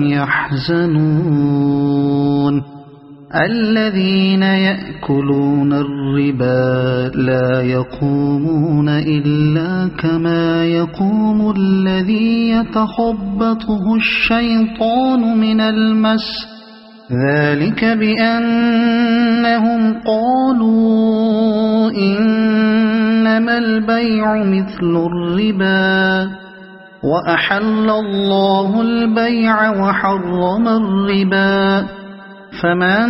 يحزنون الذين يأكلون الربا لا يقومون إلا كما يقوم الذي يتخبطه الشيطان من المس ذلك بأنهم قالوا إنما البيع مثل الربا وأحل الله البيع وحرم الربا فمن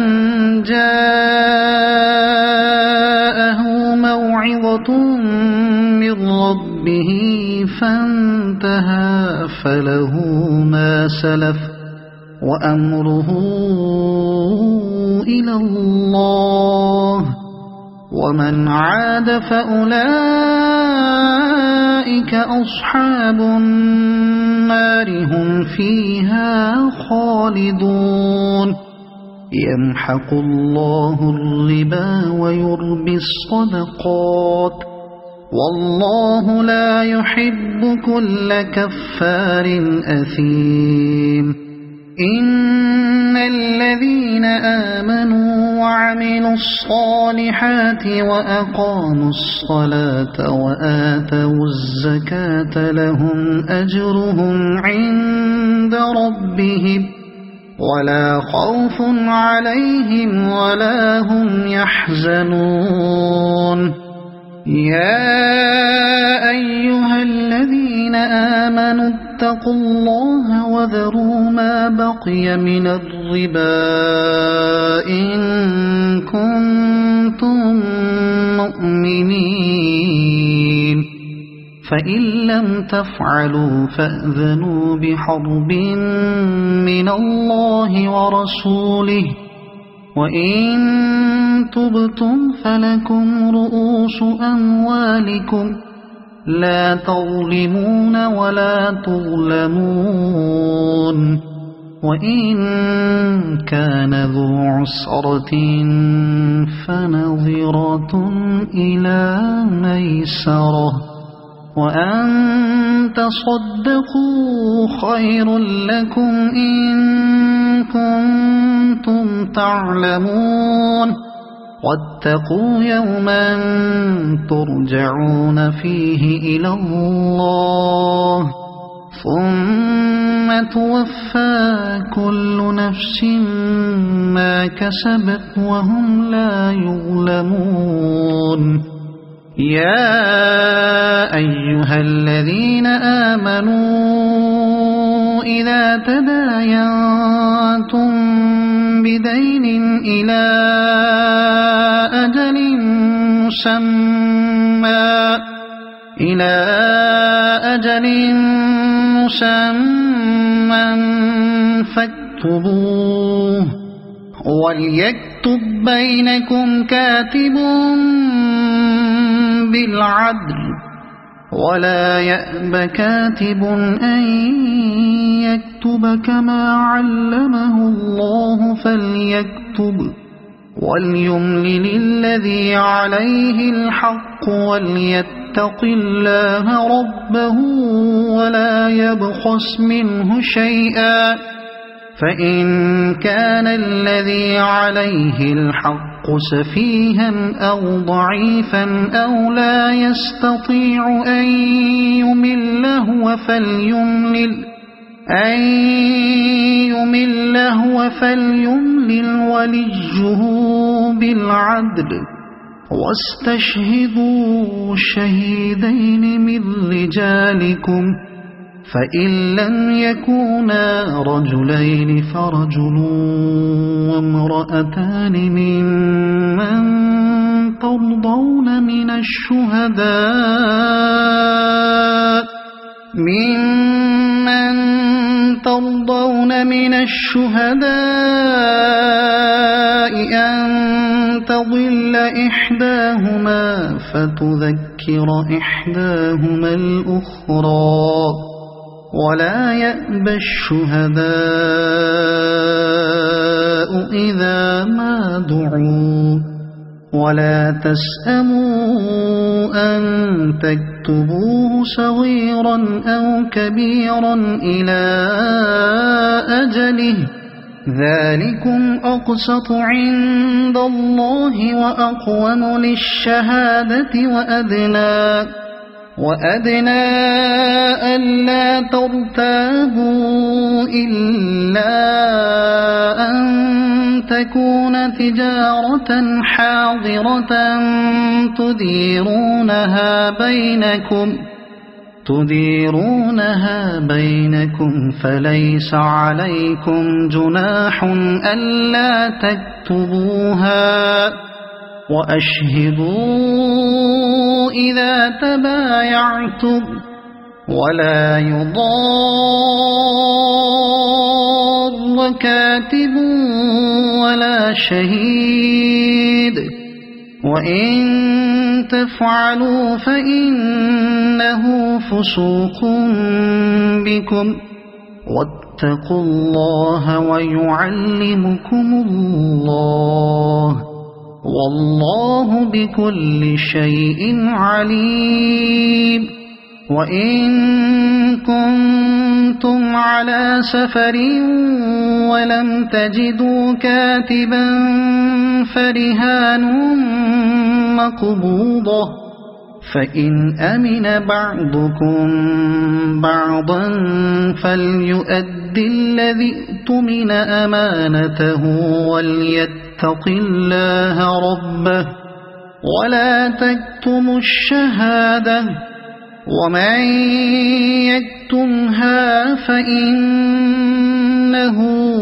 جاءه موعظة من ربه فانتهى فله ما سلف وأمره إلى الله ومن عاد فأولئك أصحاب النار هم فيها خالدون يمحق الله الربا ويربي الصدقات والله لا يحب كل كفار أثيم إن الذين آمنوا وعملوا الصالحات وأقاموا الصلاة وآتوا الزكاة لهم أجرهم عند ربهم ولا خوف عليهم ولا هم يحزنون يا أيها الذين آمنوا اتقوا الله وذروا ما بقي من الربا إن كنتم مؤمنين فإن لم تفعلوا فأذنوا بحرب من الله ورسوله وإن تبتم فلكم رؤوس أموالكم لا تظلمون ولا تظلمون وإن كان ذو عسرة فنظرة إلى ميسرة وأن تصدقوا خير لكم إن كنتم تعلمون واتقوا يوما ترجعون فيه إلى الله ثم توفى كل نفس ما كسبت وهم لا يظلمون يا أيها الذين آمنوا إذا تداينتم بدين إلى أجل مسمى فاكتبوه وليكتب بينكم كاتب بالعدل ولا يأب كاتب أن يكتب كما علمه الله فليكتب وليملل الذي عليه الحق وليتق الله ربه ولا يبخس منه شيئا فإن كان الذي عليه الحق سفيها أو ضعيفا أو لا يستطيع أن يمل هو فليملل وليه بالعدل واستشهدوا شهيدين من رجالكم فإن لم يكونا رجلين فرجل وامرأتان ممن ترضون من الشهداء أن تضل إحداهما فتذكر إحداهما الأخرى ولا يأبى الشهداء إذا ما دعوا ولا تسأموا أن تكتبوه صغيرا أو كبيرا إلى أجله ذلكم أقسط عند الله وأقوم للشهادة وأدنى ألا ترتابوا إلا أن تكون تجارة حاضرة تديرونها بينكم فليس عليكم جناح ألا تكتبوها وأشهدوا إذا تبايعتم ولا يضار كاتب ولا شهيد وإن تفعلوا فإنه فسوق بكم واتقوا الله ويعلمكم الله والله بكل شيء عليم وإن كنتم على سفر ولم تجدوا كاتبا فرهان مقبوضة فإن أمن بعضكم بعضا فليؤد الذي اؤتمن أمانته وليتق الله ربه ولا تكتموا الشهادة ومن يكتمها فإنه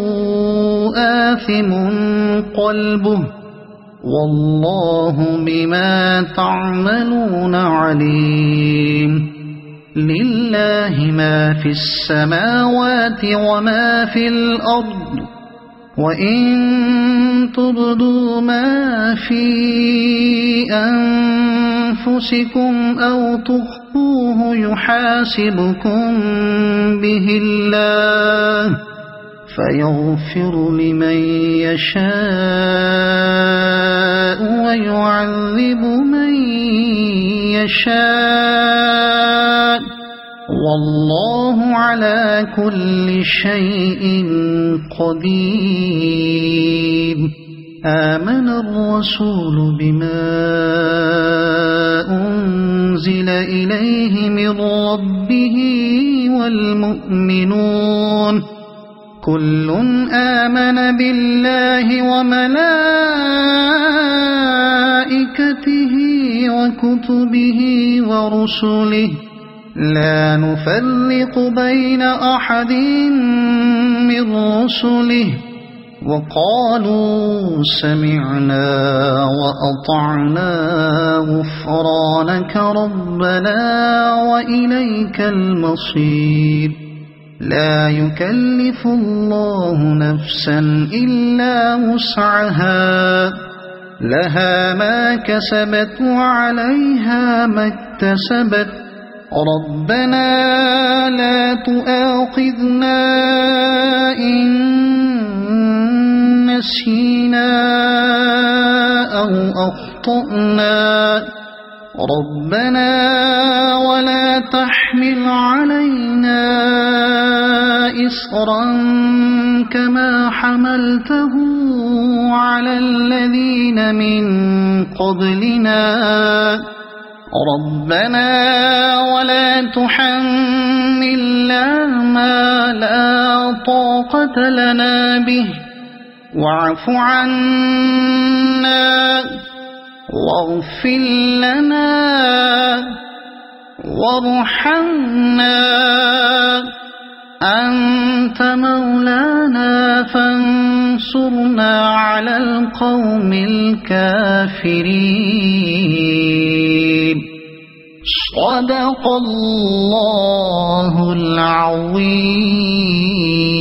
آثم قلبه والله بما تعملون عليم لله ما في السماوات وما في الأرض وإن تبدوا ما في أنفسكم أو تخفوه يحاسبكم به الله فيغفر لمن يشاء ويعذب من يشاء والله على كل شيء قدير آمن الرسول بما أنزل إليه من ربه والمؤمنون كل آمن بالله وملائكته وكتبه ورسله لا نفرق بين أحد من رسله وقالوا سمعنا وأطعنا غفرانك ربنا وإليك المصير لا يكلف الله نفسا إلا وسعها لها ما كسبت وعليها ما اكتسبت ربنا لا تؤاخذنا إن نسينا أو أخطأنا ربنا ولا تحمل علينا إصرا كما حملته على الذين من قبلنا ربنا ولا تحملنا ما لا طاقة لنا به واعف عنا واغفر لنا وارحمنا أنت مولانا فانصرنا على القوم الكافرين صدق الله العظيم.